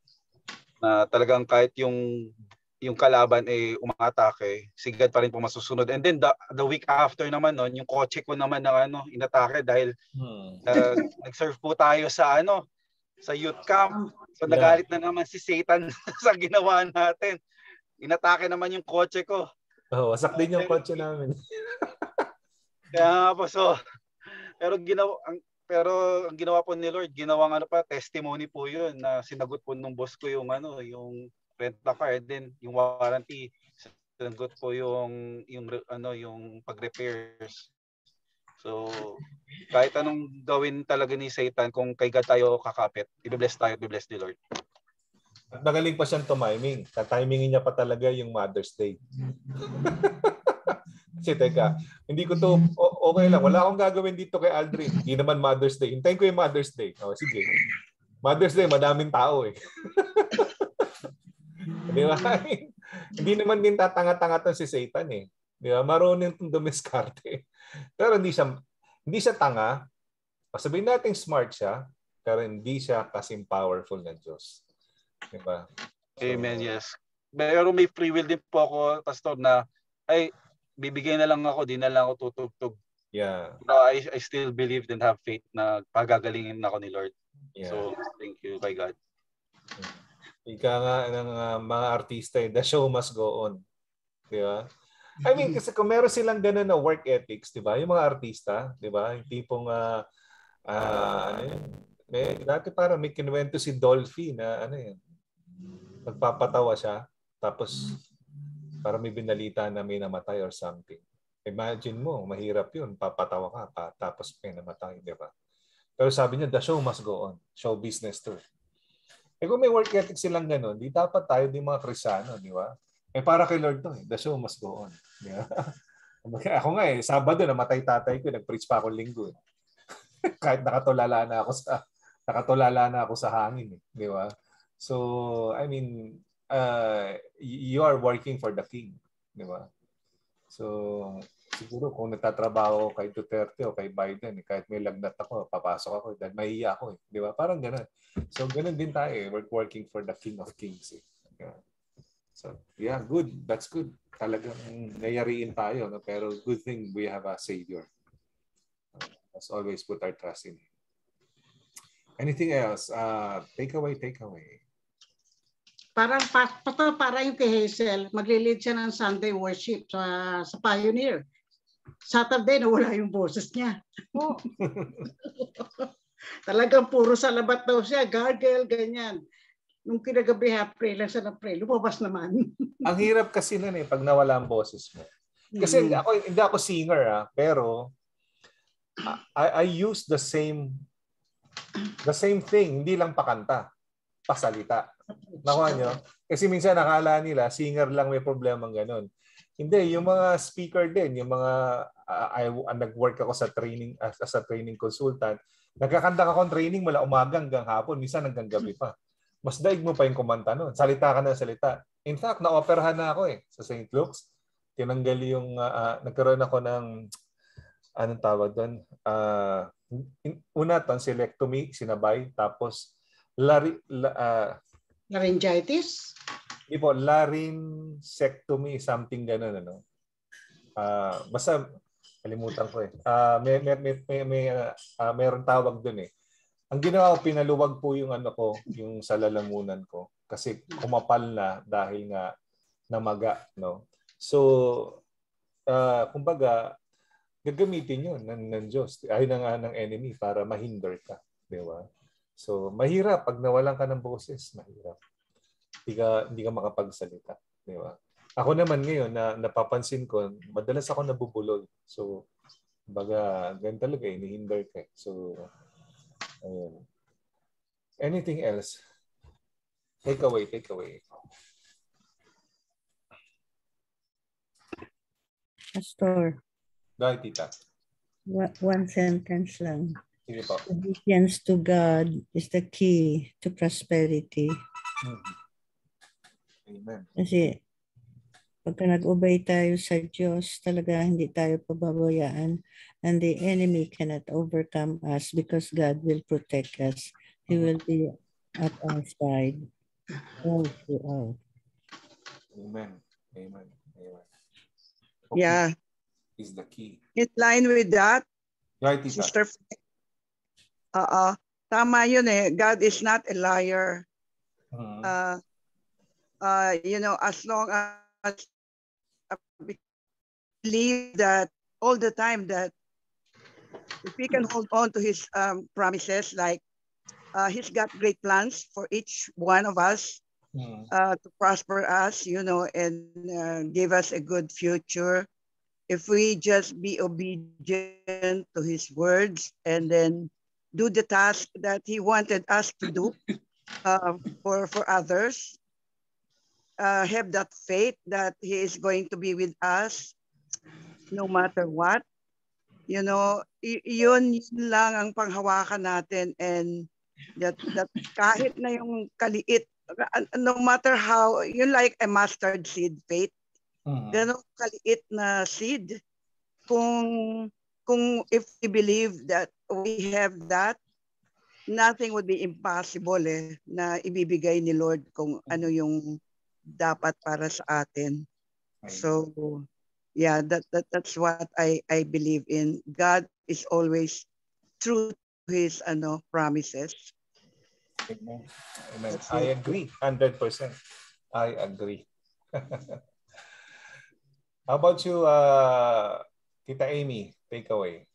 Na talagang kahit yung yung kalaban eh umatake, si God pa rin po masusunod. And then the, the week after naman noon, yung kotse ko naman na ano, inatake dahil hmm. uh, nag-serve po tayo sa ano, sa youth camp. So yeah. Nagalit na naman si Satan sa ginawa natin. Inatake naman yung kotse ko. Oh, wasak din yung kotse namin. Kaya po so pero ginawa ang pero ang ginawa po ni Lord, ginawang ano pa, testimony po 'yun na sinagot po nung boss ko yung ano, yung rent a car, then yung warranty sinagot po yung yung ano, yung pag-repairs. So kahit anong gawin talaga ni Satan, kung kay God tayo kakapit, i-bless tayo, i-bless ni Lord. At magaling pa siyang tumiming. Tatimingin niya pa talaga yung Mother's Day. Kasi teka, hindi ko to, okay lang, wala akong gagawin dito kay Aldrin. Hindi naman Mother's Day. Hintayin ko yung Mother's Day. O, sige. Mother's Day, madaming tao eh. Di ba? Hindi naman din tatanga-tanga to si Satan eh. Di ba? Marunong itong dumiskarte. Pero hindi siya, hindi siya tanga. Sabihin natin smart siya, pero hindi siya kasing powerful na Diyos. Diba? So, amen, yes. Pero may free will din po ako, Pastor, na ay, bibigay na lang ako, di na lang ako tutugtog. Yeah. No, I, I still believe and have faith na pagagalingin ako ni Lord. Yeah. So, thank you kay God. Ika nga ng uh, mga artista, the show must go on. Diba? I mean, kasi kung meron silang ganun na work ethics, diba? Yung mga artista, diba? Yung tipong, uh, uh, ano yun? May, dati parang may kinuwento si Dolphy na ano yun, magpapatawa siya, tapos parang may binalita na may namatay or something. Imagine mo, mahirap yun, papatawa ka pa, tapos may namatay, di ba? Pero sabi niya, the show must go on. Show business too. Eh kung may work ethic silang gano'n, di dapat tayo di mga Kristiyano, di ba? Eh para kay Lord to, eh. The show must go on. Di ba? Ako nga eh, Sabado namatay tatay ko, nag-preach pa ako linggo. Eh. Kahit nakatulala na ako sa nakatulala na ako sa hangin, eh, di ba? So, I mean, uh, you are working for the King, di ba? So, siguro kung nagtatrabaho kay Duterte o kay Biden, eh, kahit may lagnat ako, papasok ako, dahil mahiya ako, eh, di ba? Parang gano'n. So, gano'n din tayo, eh. We're working for the King of Kings, eh. Yeah. So, yeah, good. That's good. Talagang nayariin tayo, no? Pero good thing we have a Savior. Let's always put our trust in Him. Anything else? Uh, take away, take away. Parang pa, pa, para yung kay Hazel, maglilid siya ng Sunday worship sa, sa Pioneer. Saturday, nawala yung boses niya. Oh. Talagang puro sa labat daw siya, gargle, ganyan. Nung kinagabi, pray lang siya na pray, lumabas naman. Ang hirap kasi nun eh, pag nawala ang boses mo. Kasi mm-hmm. ako, hindi ako singer ah, pero I, I use the same the same thing, hindi lang pakanta, pasalita. Nakuha nyo? Kasi minsan nakala nila, singer lang may problema ganun. Hindi, yung mga speaker din, yung mga, uh, I, uh, nag-work ako sa training, as, as a training consultant, nagkakanta ako ng training mula umaga hanggang hapon, minsan hanggang gabi pa. Mas daig mo pa yung kumanta nun. Salita ka na salita. In fact, na-operahan na ako eh, sa Saint Luke's. Tinanggal yung, uh, uh, nagkaroon ako ng, anong tawag doon? Uh, una, tonsillectomy, sinabay. Tapos, lari, la, uh, laryngitis? Hindi po, laryngectomy, something gano'n. Ano? Uh, basta, kalimutan ko eh. Uh, may, may, may, may, may, uh, mayroon tawag doon eh. Ang ginawa ko, pinaluwag po yung ano ko, yung sa lalamunan ko. Kasi kumapal na dahil nga namaga. No? So, uh, kumbaga, gagamitin yun ng, ng Diyos, ay ng, ng enemy para mahinder ka. Di ba? So, mahirap. Pag nawalan ka ng boses, mahirap. Hindi ka, hindi ka makapagsalita. Di ba? Ako naman ngayon, na napapansin ko, madalas ako nabubulol. So, baga, ganun talaga, inihinder ka. So, ayun. Anything else? Take away, take away. Pastor. Dahil, tita. One sentence lang. Sige po. Obedience to God is the key to prosperity. Mm-hmm. Amen. Kasi pagka nag-obey tayo sa Diyos, talaga hindi tayo pababayaan. And the enemy cannot overcome us because God will protect us. He will be at our side all throughout. Amen. Amen. Amen. Okay. Yeah. Is the key. In line with that, right, Sister, uh, tama yun eh. God is not a liar. Uh-huh. Uh, uh, you know, as long as we believe that all the time that if we can hold on to his um, promises, like uh, he's got great plans for each one of us uh-huh. uh, to prosper us, you know, and uh, give us a good future. If we just be obedient to his words and then do the task that he wanted us to do uh, for, for others, uh, have that faith that he is going to be with us no matter what, you know, y- yun, yun lang ang panghawakan natin, and that, that kahit na yung kaliit, no matter how, yun like a mustard seed faith, Uh-huh. Ganong kaliit na seed. Kung, kung if we believe that we have that, nothing would be impossible eh, na ibibigay ni Lord kung ano yung dapat para sa atin. So, yeah, that, that that's what I, I believe in. God is always true to his ano, promises. Amen. Amen. I agree, one hundred percent. I agree. How about you, uh, Tita Amy? Take away.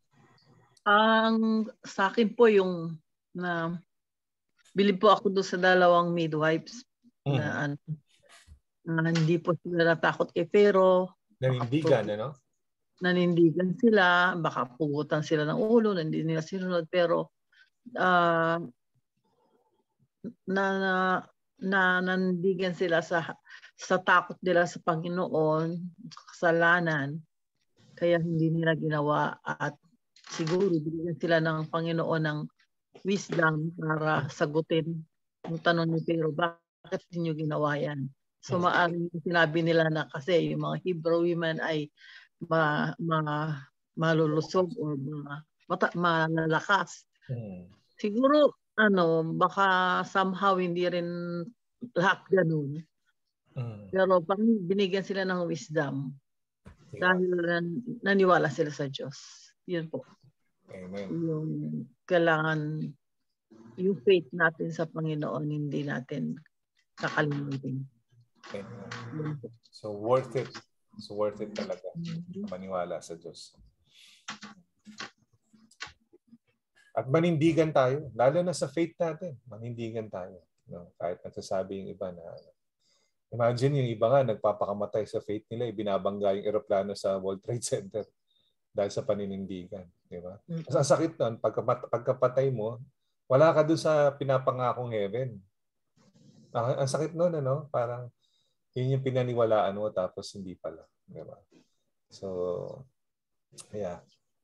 Ang sa akin po yung na bilib po ako doon sa dalawang midwives mm. na, na hindi po sila natakot kay Pharaoh. Nanindigan, ano? Nanindigan sila, baka pugutan sila ng ulo, hindi nila sinunod, pero uh, na, na, na nanindigan sila sa sa takot nila sa Panginoon, sa kasalanan, kaya hindi nila ginawa, at siguro binigyan sila ng Panginoon ng wisdom para sagutin yung tanong ni Pharaoh, bakit niyo ginawa yan? So maaaring sinabi nila na kasi yung mga Hebrew women ay ma, ma, malulusog o ma, mata, malalakas. Hmm. Siguro, ano, baka somehow hindi rin lahat ganun. Mm. Pero pang binigyan sila ng wisdom yeah. dahil naniwala sila sa Diyos. Yun po. Amen. Yung kailangan yung faith natin sa Panginoon, hindi natin kakalimutin. Okay. So worth it. So worth it talaga. Maniwala sa Diyos. At manindigan tayo. Lalo na sa faith natin. Manindigan tayo. No? Kahit nagsasabi yung iba na imagine yung iba nga nagpapakamatay sa faith nila, ibinabangga yung eroplano sa World Trade Center dahil sa paninindigan. Di ba? Kasi ang sakit nun, pagkapat pagkapatay mo, wala ka dun sa pinapangakong heaven. Ang, ang sakit nun, ano? Parang yun yung pinaniwalaan mo tapos hindi pala. Di ba? So, yeah.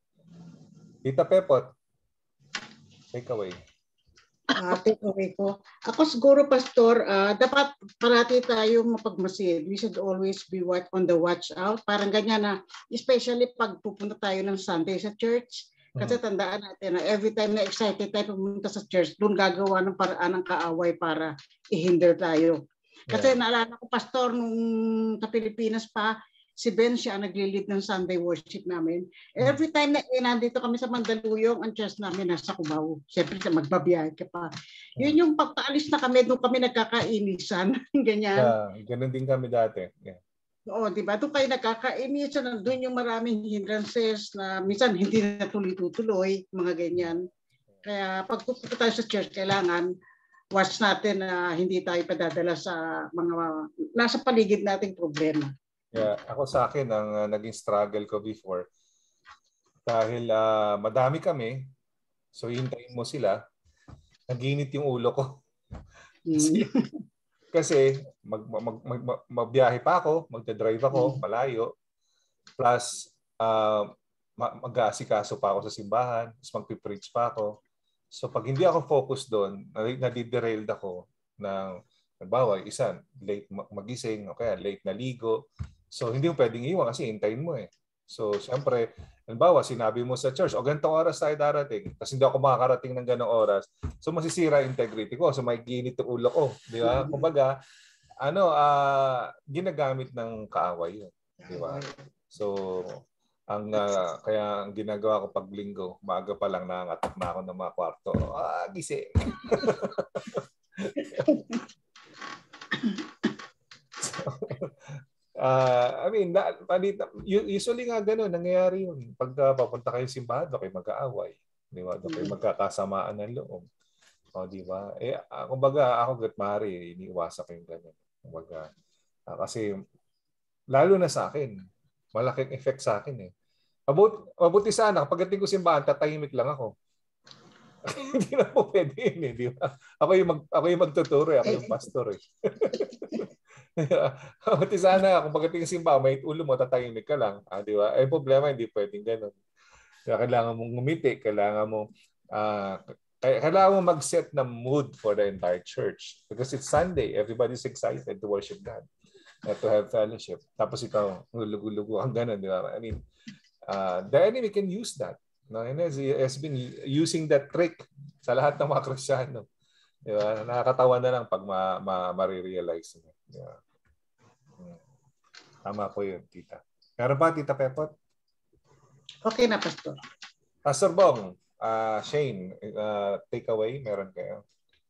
Tita Pepot, take away. Uh, take away ko. Ako siguro, Pastor, uh, dapat parati tayong mapagmasid. We should always be what, on the watch out. Parang ganyan na, especially pag pupunta tayo ng Sunday sa church. Kasi tandaan natin na every time na excited tayo pumunta sa church, doon gagawa ng paraan ng kaaway para i-hinder tayo. Kasi yeah. Naalala ko, Pastor, nung sa Pilipinas pa, si Ben siya ang nagli-lead ng Sunday worship namin. Every time na eh, nandito kami sa Mandaluyong, ang church namin nasa Cubao. Siyempre, magbabiyahe ka pa. Yun yung pagpaalis na kami, doon kami nagkakainisan. Ganyan. Yeah, ganun din kami dati. Yeah. Oo, di ba? Doon kayo nagkakainisan. Doon yung maraming hindrances na minsan hindi na tuloy-tuloy, mga ganyan. Kaya pag pupunta tayo sa church, kailangan watch natin na hindi tayo padadala sa mga nasa paligid nating problema. Yeah, ako sa akin, ang uh, naging struggle ko before, dahil uh, madami kami, so hintayin mo sila, naginit yung ulo ko. Kasi, kasi mag, mag, mag, mag, magbiyahe pa ako, magdadrive ako, malayo, plus uh, mag-aasikaso pa ako sa simbahan, tapos magpipreach pa ako. So pag hindi ako focus doon, nadiderailed ako ng, nagbawa, isa, late magising, o kaya late naligo. So, hindi mo pwedeng iwan kasi hintayin mo eh. So, siyempre, halimbawa, sinabi mo sa church, o ganitong oras tayo darating, kasi hindi ako makakarating ng ganong oras. So, masisira integrity ko. So, may ginit yung ulo ko. Di ba? Kumbaga, ano, uh, ginagamit ng kaaway yun. Di ba? So, ang uh, kaya ang ginagawa ko pag linggo, maaga pa lang nangatak na ako ng mga kwarto. Ah, gising. So, Uh, I mean, na, usually nga gano'n, nangyayari yun. Pag uh, papunta kayo simbahan, doon kayo mag-aaway. Di ba? Doon kayo magkakasamaan ng loob. O, di ba? Eh, uh, kumbaga, ako gat mari, iniiwasan ko yung gano'n. Kumbaga, uh, kasi, lalo na sa akin, malaking effect sa akin eh. Mabut, mabuti sana, pagdating ko simbahan, tatahimik lang ako. Hindi na po pwede yun eh, di ba? Ako yung, mag, ako yung magtuturo, ako yung pastor eh. Mabuti sana, kung pagdating simba, may ulo mo, tatahimik ka lang. Ah, di ba? Eh, problema, hindi pwedeng ganun. Kaya kailangan mong ngumiti, kailangan mo, uh, kailangan mo mag-set ng mood for the entire church. Because it's Sunday, everybody's excited to worship God. And to have fellowship. Tapos ikaw, lugu-lugu ang ganun, di ba? I mean, uh, the enemy can use that. No? And he has been using that trick sa lahat ng mga Kristiyano. Di ba? Nakakatawa na lang pag ma- ma- ma-realize mo. Yeah. Tama po yun, tita. Meron ba, tita Pepot? Okay na, Pastor. Pastor Bong, uh, Shane, uh, take away, meron kayo?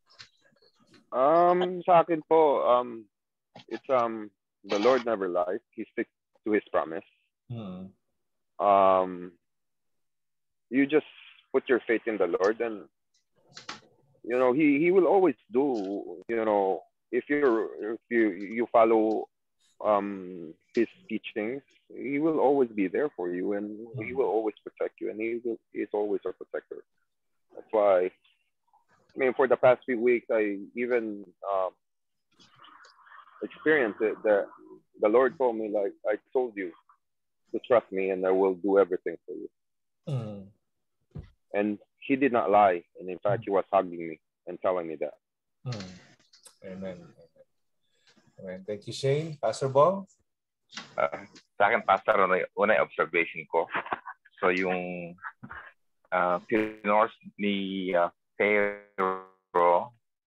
Um, sa akin po, um, it's um, the Lord never lies. He sticks to His promise. Hmm. Um, you just put your faith in the Lord, and you know He He will always do. You know. If you're if you you follow um, his teachings, he will always be there for you, and he will always protect you, and he will, is always a protector. That's why, I mean, for the past few weeks, I even um, experienced it that the Lord told me, like, I told you to trust me, and I will do everything for you. Mm. And he did not lie, and in fact, he was hugging me and telling me that. Mm. Amen. Amen. Thank you, Shane. Pastor Bong? Uh, sa akin, Pastor, una, una observation ko. So, yung uh, pinors ni uh, Pharaoh,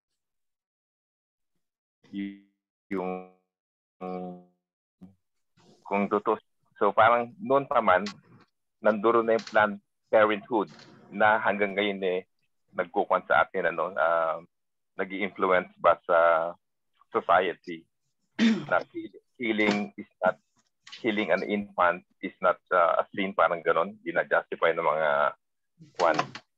yung kung totoo. So, parang noon pa man, nanduro na yung Planned Parenthood na hanggang ngayon eh, nagkukuhan sa atin, ano, uh, nag-i-influence ba sa society na healing is not, healing an infant is not uh, a sin, parang ganon, gina-justify ng mga one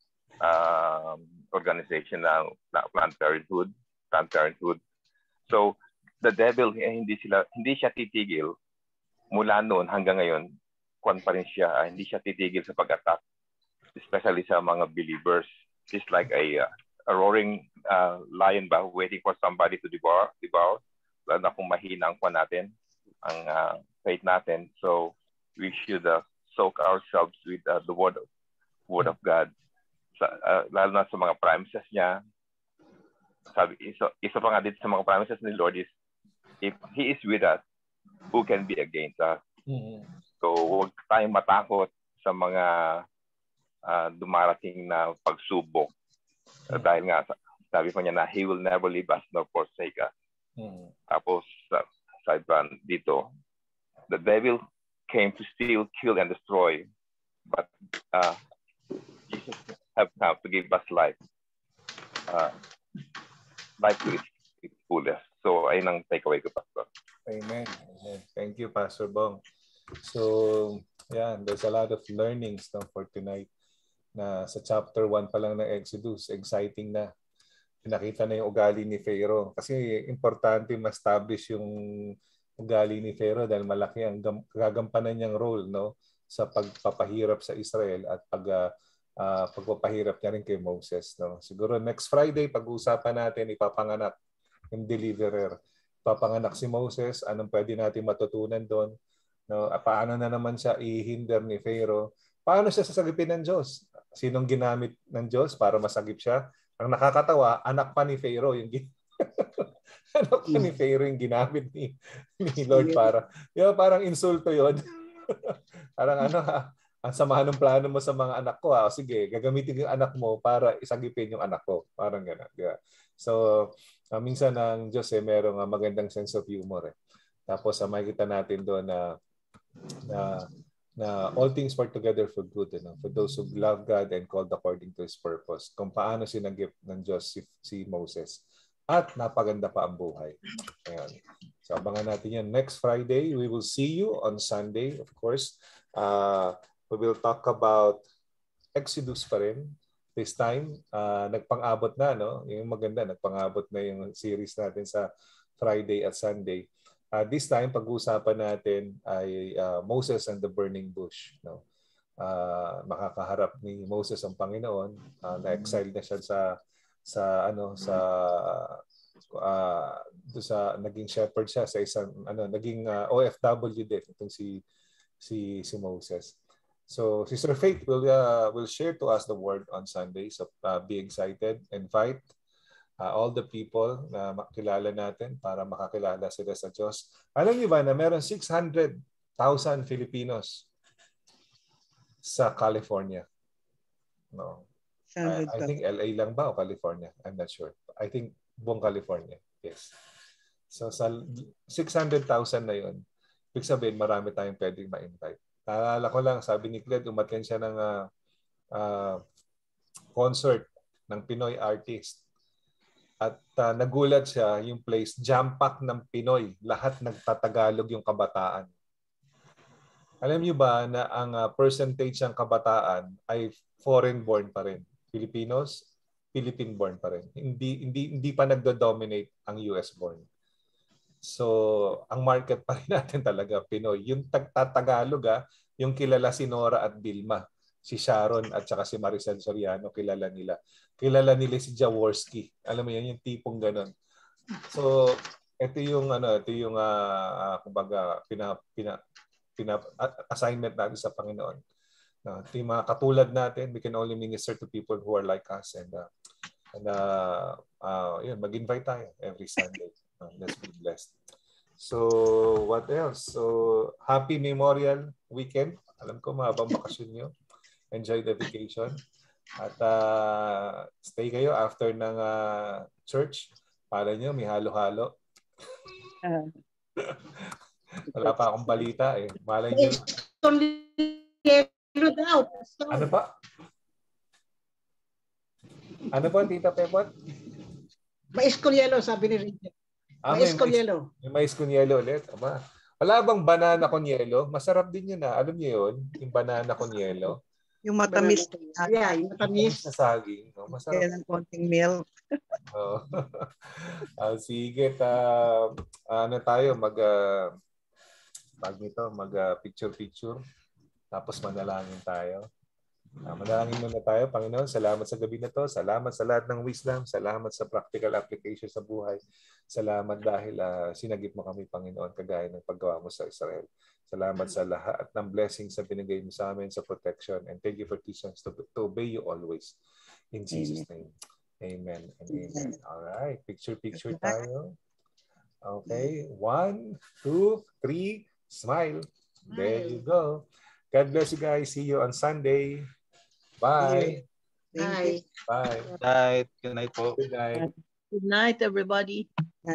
uh, organization na, na Planned Parenthood, Planned Parenthood. So the devil, eh, hindi sila, hindi siya titigil mula noon hanggang ngayon, kwan pa rin siya, uh, hindi siya titigil sa pag-attack, especially sa mga believers. It's like a uh, a roaring uh, lion ba waiting for somebody to devour, devour. Lalo na kung mahina ang kwan natin, ang uh, faith natin. So we should uh, soak ourselves with uh, the word of, word of God. Sa, uh, lalo na sa mga promises niya. Sabi, isa, isa pa nga dito sa mga promises ni Lord is, if He is with us, who can be against us? Mm-hmm. So huwag tayong matakot sa mga uh, dumarating na pagsubok. Uh, dahil nga, sabi pa niya na He will never leave us nor forsake us. Mm-hmm. Tapos, uh, sabi pa dito, the devil came to steal, kill, and destroy. But uh, Jesus have come to give us life. Uh, life to its fullest. So, ayun ang takeaway ko, Pastor. Amen. Amen. Thank you, Pastor Bong. So, yeah, there's a lot of learnings no, for tonight na sa chapter one pa lang ng Exodus. Exciting na. Nakita na yung ugali ni Pharaoh. Kasi importante ma-establish yung ugali ni Pharaoh dahil malaki ang gagampanan niyang role no, sa pagpapahirap sa Israel at pag, uh, uh, pagpapahirap niya rin kay Moses. No. Siguro next Friday, pag-uusapan natin, ipapanganak yung deliverer. Papanganak si Moses, anong pwede natin matutunan doon? No, paano na naman siya ihinder ni Pharaoh? Paano siya sasagipin ng Diyos? Sinong ginamit ng Diyos para masagip siya? Ang nakakatawa, anak pa ni Pharaoh yung anak pa ni Pharaoh yung ginamit ni, ni Lord para. Yung parang insulto yon. Parang ano ha, ang samahan ng plano mo sa mga anak ko ha. O sige, gagamitin yung anak mo para isagipin yung anak ko. Parang gano'n. Yeah. So, uh, minsan ang Diyos eh, merong uh, magandang sense of humor eh. Tapos uh, makikita natin doon na na na all things work together for good, you know, for those who love God and called according to His purpose. Kung paano sinagip ng Diyos si, si Moses. At napaganda pa ang buhay. Ayan. So abangan natin yan. Next Friday, we will see you on Sunday, of course. Uh, we will talk about Exodus pa rin. This time, uh, nagpang-abot na, no? Yung maganda, nagpang-abot na yung series natin sa Friday at Sunday. Uh, this time, pag-uusapan natin ay uh, Moses and the burning bush. No? Uh, makakaharap ni Moses ang Panginoon. Uh, na-exile na siya sa sa ano sa uh, sa naging shepherd siya sa isang ano naging uh, O F W din itong si si si Moses. So Sister Faith will uh, will share to us the word on Sunday. So uh, be excited, invite Uh, all the people na makilala natin para makakilala sila sa Diyos. Alam niyo ba na meron six hundred thousand Filipinos sa California? No. I, I think L A lang ba o California? I'm not sure. I think buong California. Yes. So sa six hundred thousand na yun, ibig sabihin marami tayong pwedeng ma-invite. Naalala ko lang, sabi ni Cled, umattend siya ng uh, uh, concert ng Pinoy artist. At uh, nagulat siya, yung place, jam-pack ng Pinoy. Lahat nagtatagalog yung kabataan. Alam niyo ba na ang uh, percentage ng kabataan ay foreign-born pa rin? Filipinos, Philippine-born pa rin. Hindi, hindi, hindi pa nagdo-dominate ang U S-born. So, ang market pa rin natin talaga, Pinoy. Yung tagtatagalog, ah, yung kilala si Nora at Vilma. Si Sharon at saka si Maricel Soriano, kilala nila. Kilala nila si Jaworski. Alam mo yan, yung tipong ganun. So, ito yung ano, ito yung uh, kumbaga pina, pina, pina assignment natin sa Panginoon. Uh, ito yung mga katulad natin, we can only minister to people who are like us and uh, and uh, uh, yun, mag-invite tayo every Sunday. Uh, let's be blessed. So, what else? So, happy Memorial Weekend. Alam ko mahabang bakasyon nyo. Enjoy the vacation. At uh, stay kayo after ng uh, church. Para nyo, may halo-halo. Uh, Wala pa akong balita eh. Malay nyo. Ano pa? Ano po, Tita Pepot? Mais con yelo, sabi ni Richard. Ah, mais may con mais- yelo. May mais con yelo ulit. Aba. Wala bang banana con yelo? Masarap din yun ah. Alam niyo yun? Yung banana con yelo. Yung matamis. Yeah, yung matamis. Sa saging. No? Masarap. Kaya ng konting milk. Oh. Ah, sige. Ta, ano tayo? Mag, uh, pag nito, mag uh, picture-picture. Tapos manalangin tayo. Uh, manalangin muna tayo. Panginoon, salamat sa gabi na to. Salamat sa lahat ng wisdom. Salamat sa practical application sa buhay. Salamat dahil uh, sinagip mo kami, Panginoon, kagaya ng paggawa mo sa Israel. Salamat sa lahat ng blessings na binigay mo sa amin, sa protection. And thank you for teaching us to, to obey you always. In Jesus' name. Amen and amen. All right. Picture-picture tayo. Okay. One, two, three. Smile. There you go. God bless you guys. See you on Sunday. Bye. Bye. Bye. Night. Good night po. Good night. Good night, everybody.